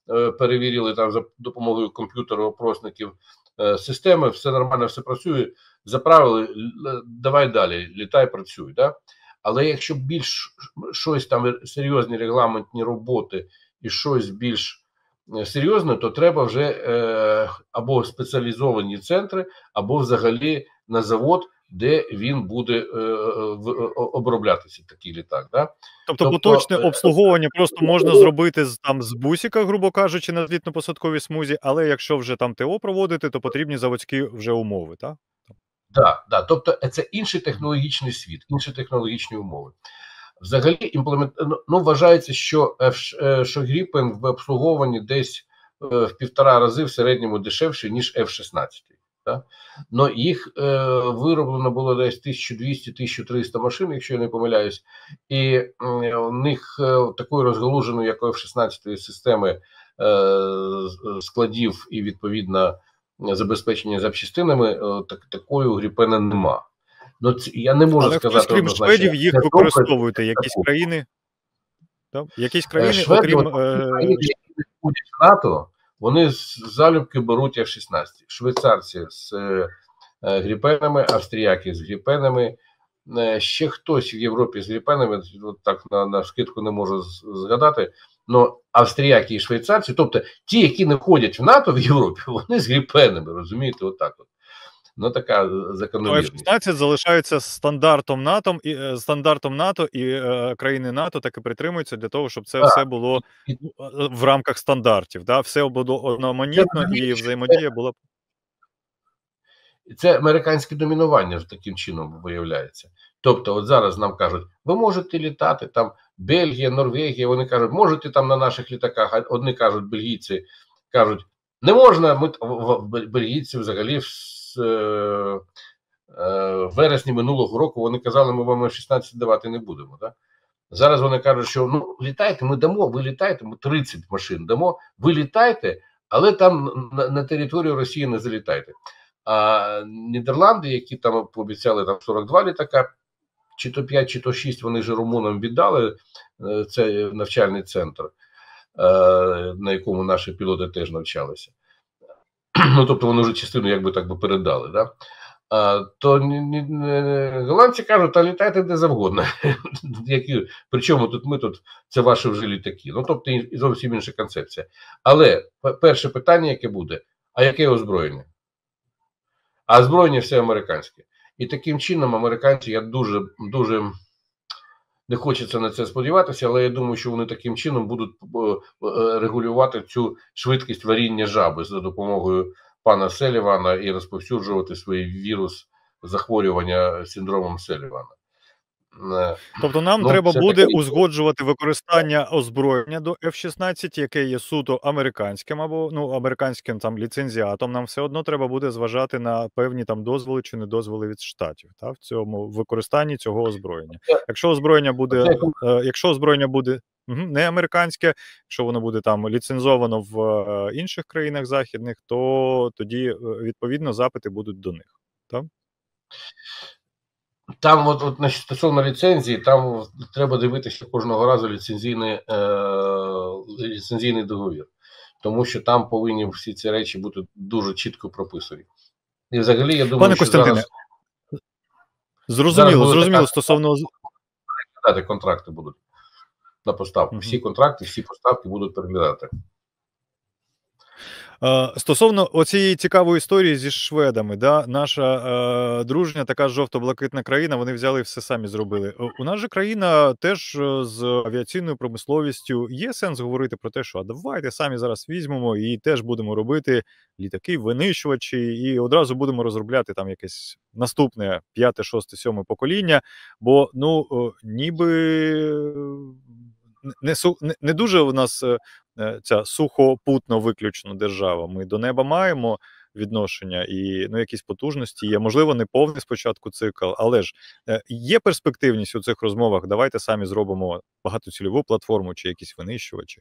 перевірили там за допомогою комп'ютеро-опросників системи, все нормально, все працює, заправили, давай далі, літай, працюй. Да? Але якщо більш щось там серйозні регламентні роботи і щось більш серйозне, то треба вже або спеціалізовані центри, або взагалі на завод, де він буде оброблятися, такий літак. Да? Тобто поточне обслуговування просто можна зробити з бусика, грубо кажучи, на злітно-посадковій смузі, але якщо вже там ТО проводити, то потрібні заводські вже умови, так? Так. Тобто це інший технологічний світ, інші технологічні умови. Взагалі, вважається, що Gripen в обслуговуванні десь в 1,5 рази в середньому дешевше, ніж F-16. Да? Но їх вироблено було десь 1200-1300 машин, якщо я не помиляюсь, і у них такої розгалуженої, як у F-16 системи складів і відповідно забезпечення запчастинами, такої у Гріпена нема. Ну, я не можу сказати, хтось, крім шведів, їх використовуєте, якісь країни? Так? Якісь країни, Шведи, окрім... країни, які входять в НАТО, вони залюбки беруть F-16. Швейцарці з Гріпенами, австріяки з Гріпенами, ще хтось в Європі з Гріпенами, так на скидку не можу згадати, але австріяки і швейцарці, тобто ті, які не входять в НАТО в Європі, вони з Гріпенами, розумієте, отак от. Ну, така закономірність. F-16 залишається стандартом НАТО, і країни НАТО так і притримуються для того, щоб це все було в рамках стандартів. Да? Все було одноманітно і взаємодія була... Це американське домінування таким чином виявляється. Тобто, от зараз нам кажуть, ви можете літати, там Бельгія, Норвегія, вони кажуть, можете там на наших літаках, а одні кажуть, бельгійці, кажуть, не можна, бельгійці взагалі в вересні минулого року вони казали, ми вам F-16 давати не будемо. Да? Зараз вони кажуть, що літайте, ми дамо, ви літаєте, ми 30 машин дамо, ви літайте, але там на територію Росії не залітайте. А Нідерланди, які там пообіцяли там 42 літака, чи то 5, чи то 6, вони ж румунам віддали, це навчальний центр, на якому наші пілоти теж навчалися. Тобто вони вже частину якби так би передали, да? То голландці кажуть, та літайте де завгодно. Причому тут це ваші вже літаки. Тобто зовсім інша концепція. Але перше питання, яке буде, а яке озброєння? А озброєння все американське. І таким чином американці, я дуже не хочеться на це сподіватися, але я думаю, що вони таким чином будуть регулювати цю швидкість варіння жаби за допомогою пана Селівана і розповсюджувати свій вірус захворювання синдромом Селівана. Тобто нам треба буде узгоджувати використання озброєння до F-16, яке є суто американським, або американським там ліцензіатом. Нам все одно треба буде зважати на певні там дозволи чи недозволи від штатів в цьому використанні цього озброєння. Якщо озброєння буде не американське, якщо воно буде там ліцензовано в інших країнах західних, то тоді відповідно запити будуть до них. Так? Там стосовно ліцензії, там треба дивитися кожного разу ліцензійний договір. Тому що там повинні всі ці речі бути дуже чітко прописані. І взагалі, я думаю, пане що Костянтине, зрозуміло стосовно... Контракти будуть на поставку. Всі контракти, всі поставки будуть переглядати. Стосовно оцієї цікавої історії зі шведами, да, наша дружня, така жовто-блакитна країна, вони взяли і все самі зробили. У нас же країна теж з авіаційною промисловістю. Є сенс говорити про те, що давайте самі зараз візьмемо і теж будемо робити літаки, винищувачі, і одразу будемо розробляти там якесь наступне 5, 6, 7 покоління, бо, ніби не дуже у нас ця сухопутно виключно держава. Ми до неба маємо відношення і якісь потужності є. Можливо, не повний спочатку цикл, але ж є перспективність у цих розмовах. Давайте самі зробимо багатоцільову платформу чи якісь винищувачі.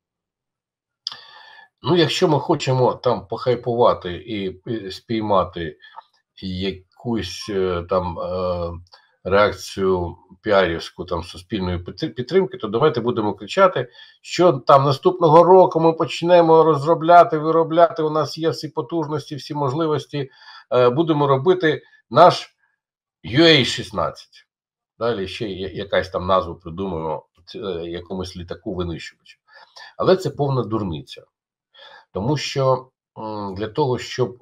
Якщо ми хочемо там похайпувати і спіймати якусь там реакцію піарівську там суспільної підтримки, то давайте будемо кричати, що там наступного року ми почнемо розробляти, виробляти, у нас є всі потужності, всі можливості, будемо робити наш UA-16. Далі ще якась там назву придумаємо якомусь літаку винищувачу. Але це повна дурниця. Тому що для того, щоб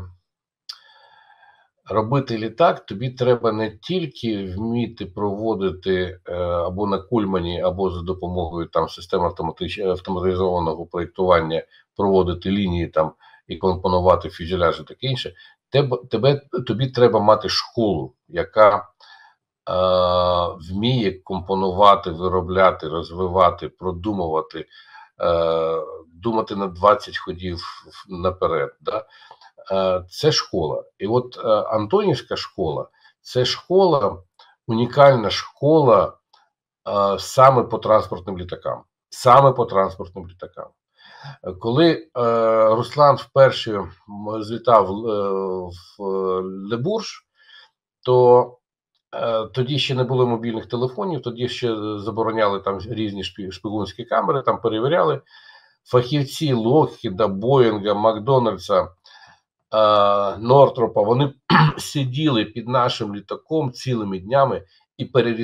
робити літак, тобі треба не тільки вміти проводити або на кульмані, або за допомогою там систем автоматизованого проєктування проводити лінії там і компонувати фюзеляж і таке інше. Тобі треба мати школу, яка вміє компонувати, виробляти, розвивати, продумувати, думати на 20 ходів наперед. Да? Це школа. І от Антонівська школа – це школа, унікальна школа саме по транспортним літакам. Саме по транспортним літакам. Коли Руслан вперше злітав в Ле-Бурж, то тоді ще не було мобільних телефонів, тоді ще забороняли там різні шпигунські камери, там перевіряли. Фахівці Локхіда, Боїнга, Макдональдса, Нортропа, вони сиділи під нашим літаком цілими днями і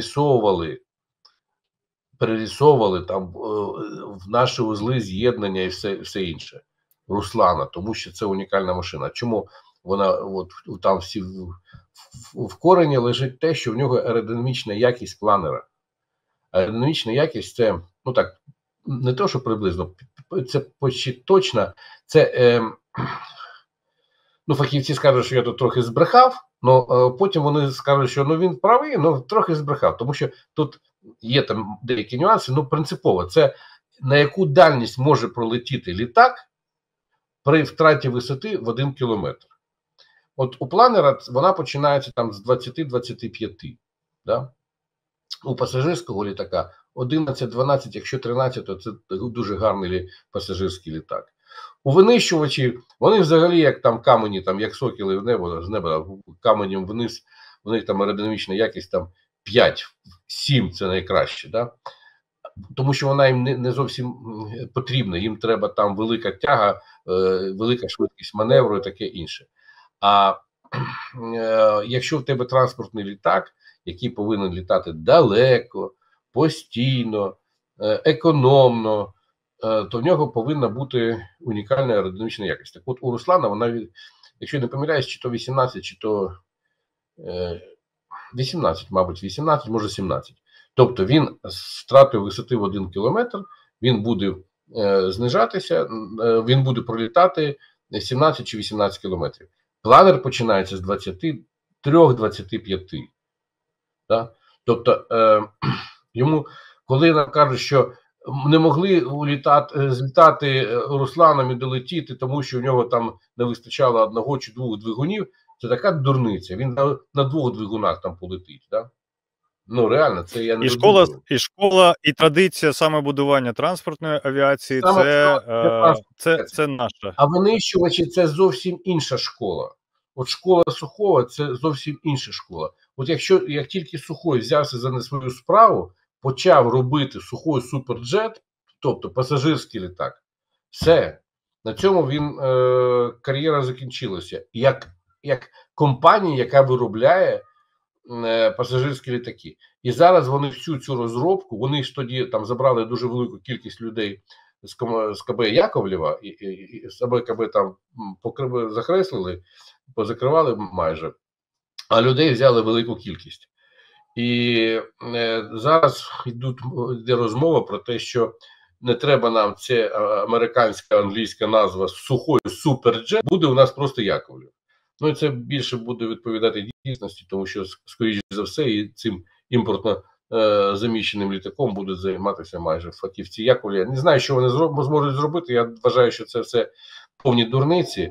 перерисовували там в наші узли з'єднання і все інше. Руслана, тому що це унікальна машина. Чому вона от там всі в корені лежить те, що в нього аеродинамічна якість планера. Аеродинамічна якість це, ну так, не то, що приблизно, це почти точно, це, ну, фахівці скажуть, що я тут трохи збрехав, але потім вони скажуть, що ну, він правий, але трохи збрехав, тому що тут є там деякі нюанси, ну, принципово, це на яку дальність може пролетіти літак при втраті висоти в 1 кілометр. От у планера вона починається там з 20-25, да? У пасажирського літака 11-12, якщо 13, то це дуже гарний пасажирський літак. У винищувачів, вони взагалі як там камені, там як сокіли в небо, з неба каменем вниз, у них там аеродинамічна якість там 5-7 це найкраще, да? Тому що вона їм не зовсім потрібна, їм треба там велика тяга, велика швидкість маневру і таке інше. А якщо в тебе транспортний літак, який повинен літати далеко, постійно, економно, то в нього повинна бути унікальна аеродинамічна якість. Так от у Руслана вона, якщо не помиляюсь, чи то 18, чи то 18, мабуть, 18, може 17. Тобто він з втратою висоти в 1 кілометр, він буде знижатися, він буде пролітати 17 чи 18 кілометрів. Планер починається з 23-25. Да? Тобто йому, коли нам кажуть, що не могли злітати Русланом і долетіти, тому що в нього там не вистачало 1 чи 2 двигунів, це така дурниця. Він на 2 двигунах там полетить. Да? Ну, реально, це я не розумію. І школа, і традиція саме будування транспортної авіації, це наша. А винищувачі – це зовсім інша школа. От школа Сухого – це зовсім інша школа. От як тільки Сухой взявся за свою справу, почав робити Сухой суперджет, тобто пасажирський літак, все, на цьому кар'єра закінчилася. Як компанія, яка виробляє пасажирські літаки. І зараз вони всю цю розробку, вони ж тоді там забрали дуже велику кількість людей з КБ Яковлєва, і САБ КБ там закреслили, позакривали майже, а людей взяли велику кількість. І зараз йде розмова про те, що не треба нам це американська, англійська назва Сухой суперджет, буде у нас просто Яковлєв. Ну і це більше буде відповідати дійсності, тому що, скоріш за все, і цим імпортно заміщеним літаком будуть займатися майже фахівці Яковлєва. Я не знаю, що вони зможуть зробити, я вважаю, що це все повні дурниці.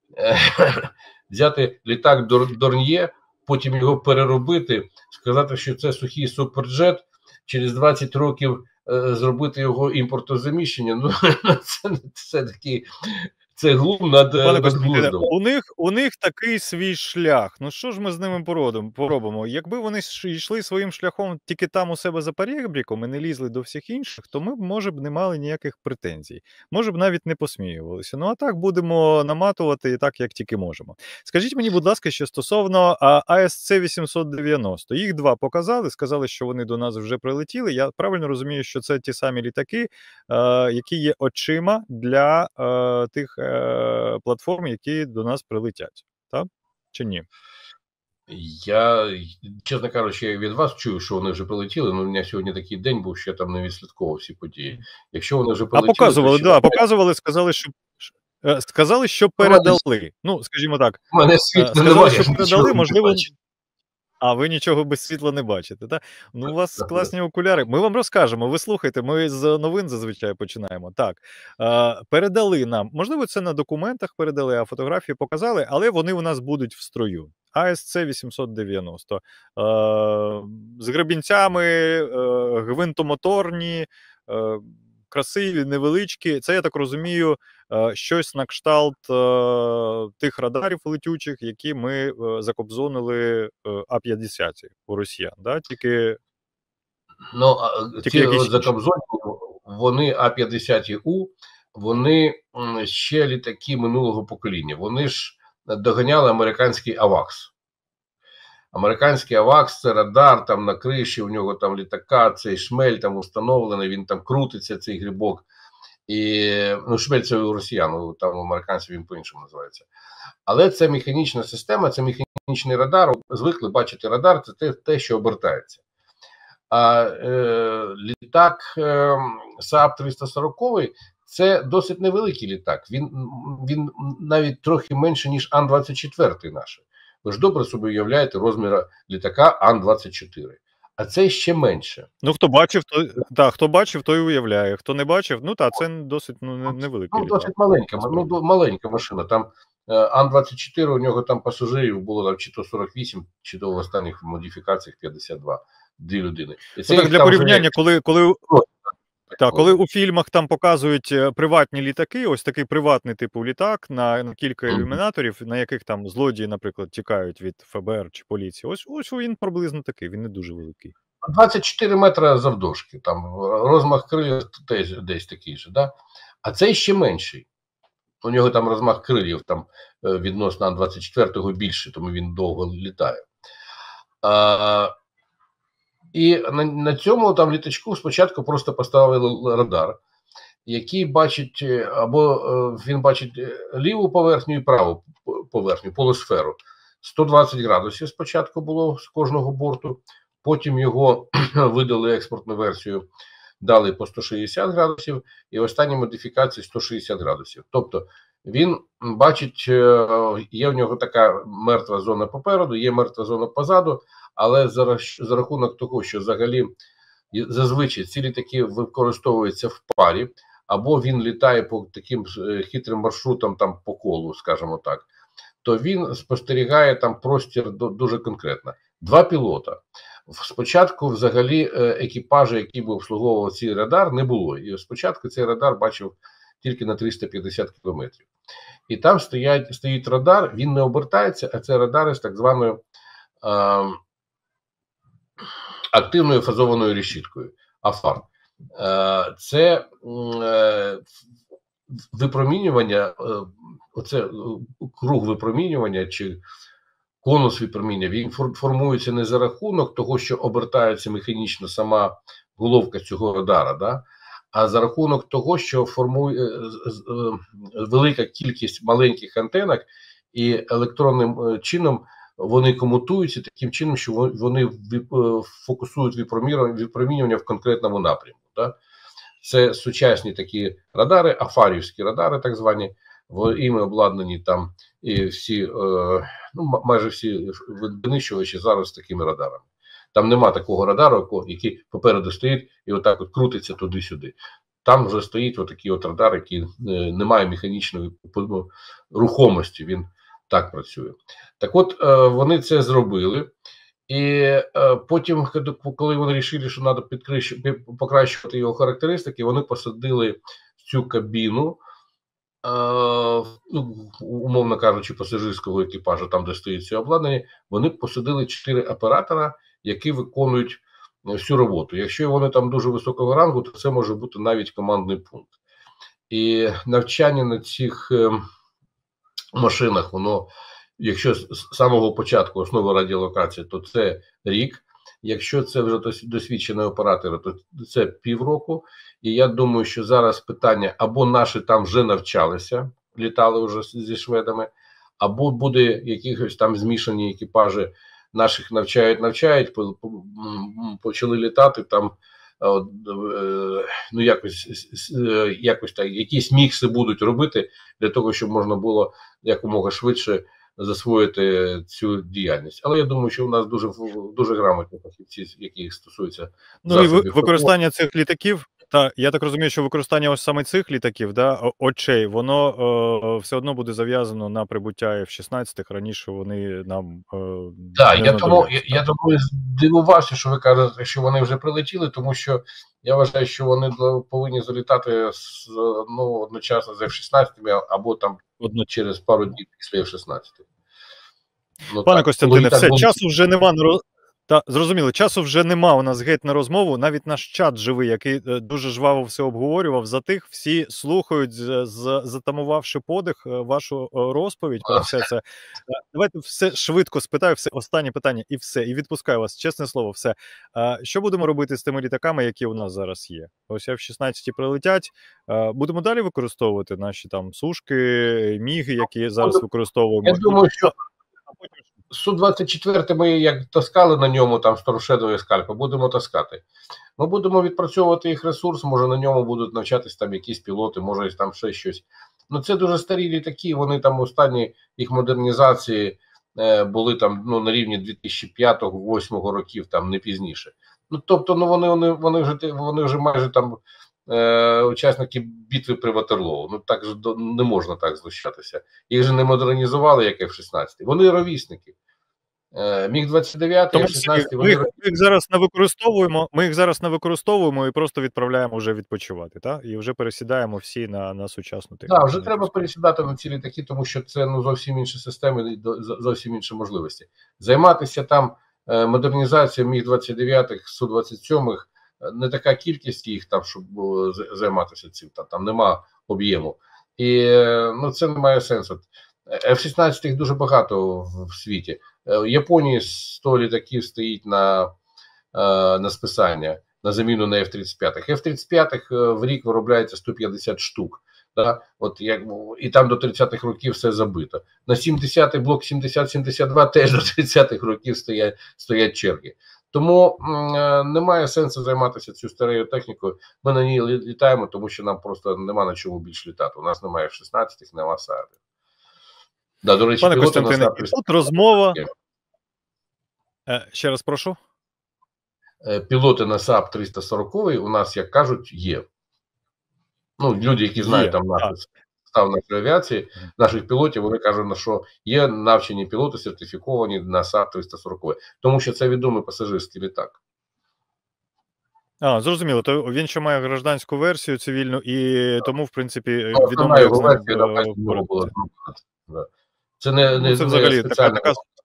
Взяти літак Дорньє, потім його переробити, сказати, що це сухий суперджет, через 20 років зробити його імпортозаміщення, ну Це глум над Пане Костянтине, безглуздом. у них такий свій шлях. Ну що ж ми з ними поробимо? Якби вони йшли своїм шляхом тільки там у себе за перебріком і не лізли до всіх інших, то ми б, може б, не мали ніяких претензій. Може б, навіть не посміювалися. Ну а так будемо наматувати і так, як тільки можемо. Скажіть мені, будь ласка, що стосовно АСЦ-890. Їх два показали, сказали, що вони до нас вже прилетіли. Я правильно розумію, що це ті самі літаки, які є очима для тих платформ, які до нас прилетять, так? Чи ні? Я, чесно кажучи, я від вас чую, що вони вже прилетіли, але у мене сьогодні такий день був, що я там не відслідковував всі події. Якщо вони вже А прилетіли, показували, то да, показували, сказали, що передали. Ну, скажімо так, у мене світла сказали, немає, що я передали, нічого не можливо. бачу. А ви нічого без світла не бачите, так? Ну, у вас класні окуляри. Ми вам розкажемо, ви слухайте, ми з новин зазвичай починаємо. Так, передали нам, можливо, це на документах передали, а фотографії показали, але вони у нас будуть в строю. АСЦ-890. З гребінцями, гвинтомоторні, красиві, невеличкі. Це, я так розумію, щось на кшталт тих радарів летючих, які ми закобзонили А-50 у росіян. Да? Тільки Ці якісь закобзоні, вони А-50У, вони ще літаки минулого покоління. Вони ж доганяли американський АВАКС. Американський АВАКС – це радар, там на криші у нього там літака, цей шмель там встановлений, він там крутиться, цей грибок. І, шмель це у росіян, там у американців він по-іншому називається. Але це механічна система, це механічний радар. Звикли бачити радар, це те, що обертається. А літак СААП-340 – це досить невеликий літак. Він навіть трохи менше, ніж Ан-24 наш. Ви ж добре собі уявляєте розмір літака Ан-24. А це ще менше. Ну, хто бачив, той уявляє. Хто не бачив, це досить невеликий літак. Досить маленька машина. Там Ан-24, у нього там пасажирів було чи то 48, чи то в останніх модифікаціях 52. Дві людини. І це для порівняння, коли у фільмах там показують приватні літаки, ось такий приватний типу літак на кілька ілюмінаторів, на яких там злодії, наприклад, тікають від ФБР чи поліції. Ось він приблизно такий, він не дуже великий. 24 метри завдовжки, там розмах крилів десь такий же, да? А цей ще менший. У нього там розмах крилів там відносно Ан-24 більше, тому він довго літає. І на цьому там літачку спочатку просто поставили радар, який бачить, або він бачить ліву поверхню і праву поверхню, полусферу. 120 градусів спочатку було з кожного борту, потім його видали експортну версію, дали по 160 градусів, і в останній модифікації 160 градусів. Тобто він бачить, є в нього така мертва зона попереду, є мертва зона позаду, але за рахунок того, що взагалі зазвичай ці літаки використовуються в парі, або він літає по таким хитрим маршрутам там по колу, скажімо так, то він спостерігає там простір дуже конкретно. Два пілота. Спочатку взагалі екіпажу, який би обслуговував цей радар, не було. І спочатку цей радар бачив тільки на 350 кілометрів. І там стоїть радар, він не обертається, а це радари з так званою активною фазованою решіткою, АФАР. Це випромінювання, оце круг випромінювання чи конус випромінювання, він формується не за рахунок того, що обертається механічно сама головка цього радара, да? А за рахунок того, що формує велика кількість маленьких антенок і електронним чином вони комутуються таким чином, що вони фокусують випромінювання в конкретному напрямку. Да? Це сучасні такі радари, афарівські радари, так звані, іми обладнані там і всі, майже всі винищувачі зараз з такими радарами. Там нема такого радару, який попереду стоїть і отак от крутиться туди-сюди. Там вже стоїть отакий от радар, який не має механічної рухомості, він так працює. Так от, вони це зробили, і потім, коли вони вирішили, що треба покращувати його характеристики, вони посадили в цю кабіну ну, умовно кажучи, пасажирського екіпажу, там, де стоїть ці обладнання, вони посадили 4 оператора, які виконують всю роботу. Якщо вони там дуже високого рангу, то це може бути навіть командний пункт. І навчання на цих машинах, воно, якщо з самого початку основа радіолокації, то це рік. Якщо це вже досвідчені оператори, то це півроку. І я думаю, що зараз питання або наші там вже навчалися, літали вже зі шведами, або буде якихось там змішані екіпажі, наших навчають, почали літати там. Ну, якось так, якісь мікси будуть робити для того, щоб можна було якомога швидше засвоїти цю діяльність. Але я думаю, що у нас дуже грамотні фахівці, які стосуються Ну і засобів використання цих літаків. Та я так розумію, що використання ось саме цих літаків, да, очей, воно все одно буде зав'язано на прибуття F-16. Раніше вони нам Так, не я надали. тому здивувався, що ви кажете, що вони вже прилетіли, тому що я вважаю, що вони повинні залітати одночасно з F-16 або там через пару днів після F-16. Ну, Пане так, Костянтине, все, часу вже нема та зрозуміло, часу вже нема у нас геть на розмову. Навіть наш чат живий, який дуже жваво все обговорював, затих, всі слухають, затамувавши подих, вашу розповідь про все це. Давайте все швидко спитаю, все останнє питання і все, і відпускаю вас, чесне слово, все. Що будемо робити з тими літаками, які у нас зараз є? Ось F-16 прилетять, будемо далі використовувати наші там сушки, міги, які зараз використовуємо? Я думаю, що Су-24 ми як таскали на ньому там Storm і скальпи, будемо таскати. Ми будемо відпрацьовувати їх ресурс, може на ньому будуть навчатись там якісь пілоти, може там ще щось. Ну це дуже старі літаки, вони там останні їх модернізації були там на рівні 2005-2008 років, там не пізніше. Ну тобто, вони вже майже там учасники битви при Ватерлоу. Ну так же не можна так знущатися. Їх же не модернізували, як F-16. Вони ровісники. Міг-29, F-16, ми їх зараз не використовуємо, і просто відправляємо вже відпочивати, так? І вже пересідаємо всі на сучасну техніку. Так, вже треба пересідати на ці літаки, тому що це зовсім інші системи, зовсім інші можливості. Займатися там модернізацією Міг-29, Су-27, не така кількість їх там, щоб займатися цим, там нема об'єму. І це не має сенсу. F-16 їх дуже багато в світі. В Японії 100 літаків стоїть на списання, на заміну на F-35. F-35 в рік виробляється 150 штук. Да? І там до 30-х років все забито. На 70-й блок 70-72 теж до 30-х років стоять черги. Тому немає сенсу займатися цю старою технікою. Ми на ній літаємо, тому що нам просто нема на чому більше літати. У нас немає F-16, немає Сааби. Да, до речі, пане Костянтине, тут розмова. Ще раз прошу. Пілоти на САП 340 у нас, як кажуть, є. Ну, люди, які знають там став нашої авіації, наших пілотів, вони кажуть, що є навчені пілоти, сертифіковані на САП 340. Тому що це відомий пасажирський літак. Зрозуміло. То він ще має гражданську версію цивільну, і тому, в принципі, відомо, як з ним Це не взагалі спеціально.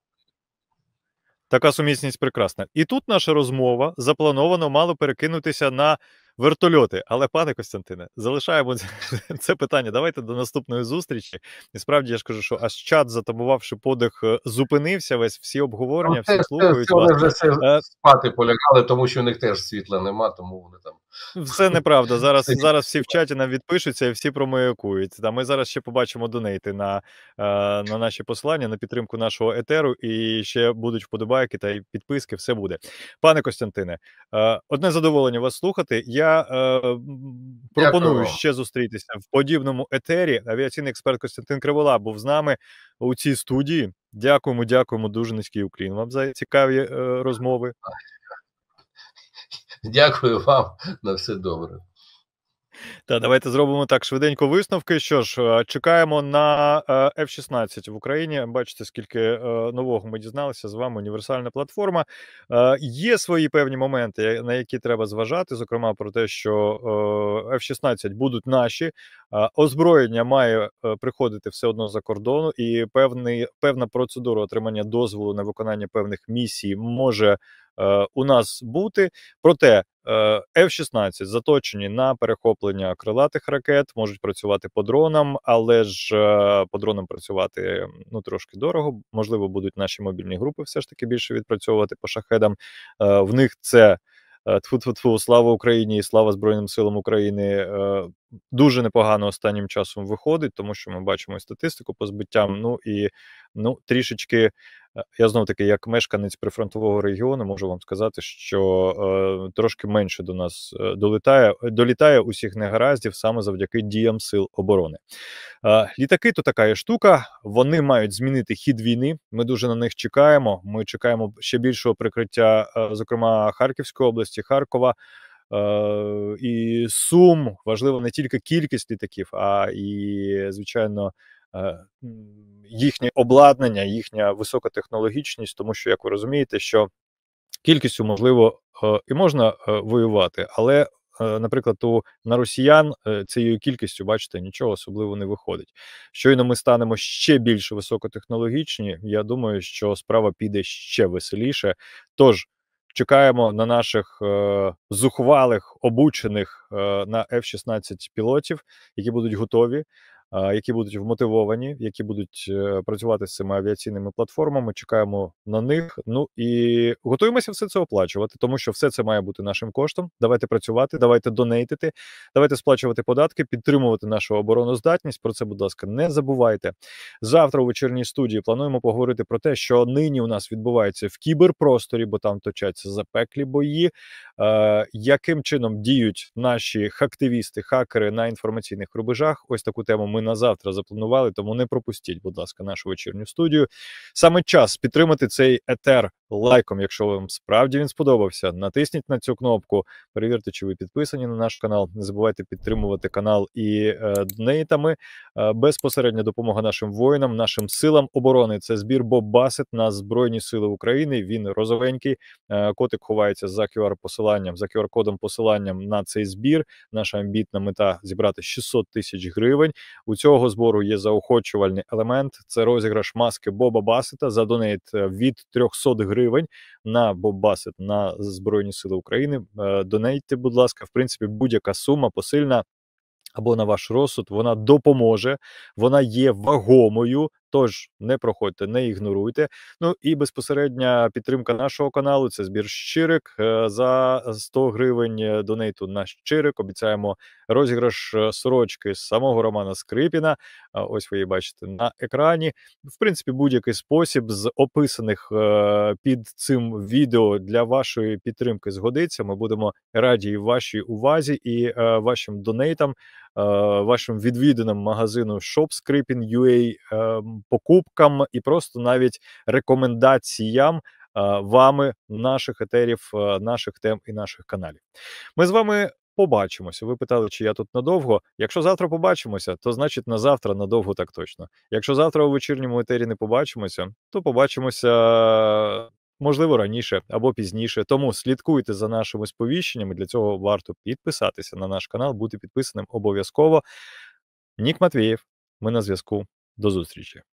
Така сумісність прекрасна. І тут наша розмова заплановано мало перекинутися на вертольоти. Але, пане Костянтине, залишаємо це питання. Давайте до наступної зустрічі. І справді, я ж кажу, що аж чат, затамувавши подих, зупинився, всі обговорення, всі слухають вас. Вони вже спати полягали, тому що у них теж світла нема, тому вони там... Все неправда. Зараз всі в чаті нам відпишуться і всі промаякують. Ми зараз ще побачимо донейти на наші посилання, на підтримку нашого етеру, і ще будуть вподобайки та підписки, все буде. Пане Костянтине, одне задоволення вас слухати. Я пропоную ще зустрітися в подібному етері. Авіаційний експерт Костянтин Криволап був з нами у цій студії. Дякуємо, дуже низький уклін вам за цікаві розмови. Дякую вам, на все добре. Та давайте зробимо так швиденько висновки. Що ж, чекаємо на F-16 в Україні. Бачите, скільки нового ми дізналися з вами. Універсальна платформа. Є свої певні моменти, на які треба зважати. Зокрема, про те, що F-16 будуть наші. Озброєння має приходити все одно за кордону, і певна процедура отримання дозволу на виконання певних місій може у нас бути. Проте F-16 заточені на перехоплення крилатих ракет, можуть працювати по дронам, але ж по дронам працювати трошки дорого. Можливо, будуть наші мобільні групи все ж таки більше відпрацьовувати по шахедам. В них це тфу-тфу-тфу, слава Україні і слава Збройним силам України, дуже непогано останнім часом виходить, тому що ми бачимо і статистику по збиттям. Трішечки, я знову таки, як мешканець прифронтового регіону, можу вам сказати, що трошки менше до нас долітає усіх негараздів саме завдяки діям сил оборони. Літаки то така є штука, вони мають змінити хід війни, ми дуже на них чекаємо, ми чекаємо ще більшого прикриття, зокрема Харківської області, Харкова, і Сум. Важливо не тільки кількість літаків, а і, звичайно, їхнє обладнання, їхня високотехнологічність, тому що, як ви розумієте, що кількістю, можливо, і можна воювати, але, наприклад, на росіян цією кількістю, бачите, нічого особливо не виходить. Щойно ми станемо ще більш високотехнологічні, я думаю, що справа піде ще веселіше. Тож, чекаємо на наших зухвалих, обучених на F-16 пілотів, які будуть готові, які будуть вмотивовані, які будуть працювати з цими авіаційними платформами. Чекаємо на них. І готуємося все це оплачувати, тому що все це має бути нашим коштом. Давайте працювати, давайте донейтити, давайте сплачувати податки, підтримувати нашу обороноздатність. Про це, будь ласка, не забувайте. Завтра у вечірній студії плануємо поговорити про те, що нині у нас відбувається в кіберпросторі, бо там точаться запеклі бої. Яким чином діють наші активісти, хакери на інформаційних рубежах. Ось таку тему ми на завтра запланували, тому не пропустіть, будь ласка, нашу вечірню студію. Саме час підтримати цей етер лайком, якщо вам справді він сподобався. Натисніть на цю кнопку, перевірте, чи ви підписані на наш канал. Не забувайте підтримувати канал і донейтами. Безпосередня допомога нашим воїнам, нашим силам оборони. Це збір Боб Басет на Збройні Сили України. Він розовенький. Котик ховається за QR-посиланням, за QR-кодом посиланням на цей збір. Наша амбітна мета – зібрати 600 тисяч гривень. У цього збору є заохочувальний елемент. Це розіграш маски Боба Басета за донейт від 300 гривень на Боб Басет на Збройні Сили України. Донейтьте, будь ласка, в принципі, будь-яка сума посильна або на ваш розсуд, вона допоможе, вона є вагомою, тож не проходьте, не ігноруйте. І безпосередня підтримка нашого каналу – це збір щирик. За 100 гривень донейту на щирик обіцяємо розіграш сорочки з самого Романа Скрипіна. Ось ви її бачите на екрані. В принципі, будь-який спосіб з описаних під цим відео для вашої підтримки згодиться. Ми будемо раді вашій увазі і вашим донейтам, вашим відвідинам магазину shopscripin.ua, покупкам і просто навіть рекомендаціям вами наших етерів, наших тем і наших каналів. Ми з вами побачимося. Ви питали, чи я тут надовго. Якщо завтра побачимося, то значить на завтра надовго так точно. Якщо завтра у вечірньому етері не побачимося, то побачимося, можливо, раніше або пізніше. Тому слідкуйте за нашими сповіщеннями. Для цього варто підписатися на наш канал, бути підписаним обов'язково. Нік Матвієв. Ми на зв'язку. До зустрічі.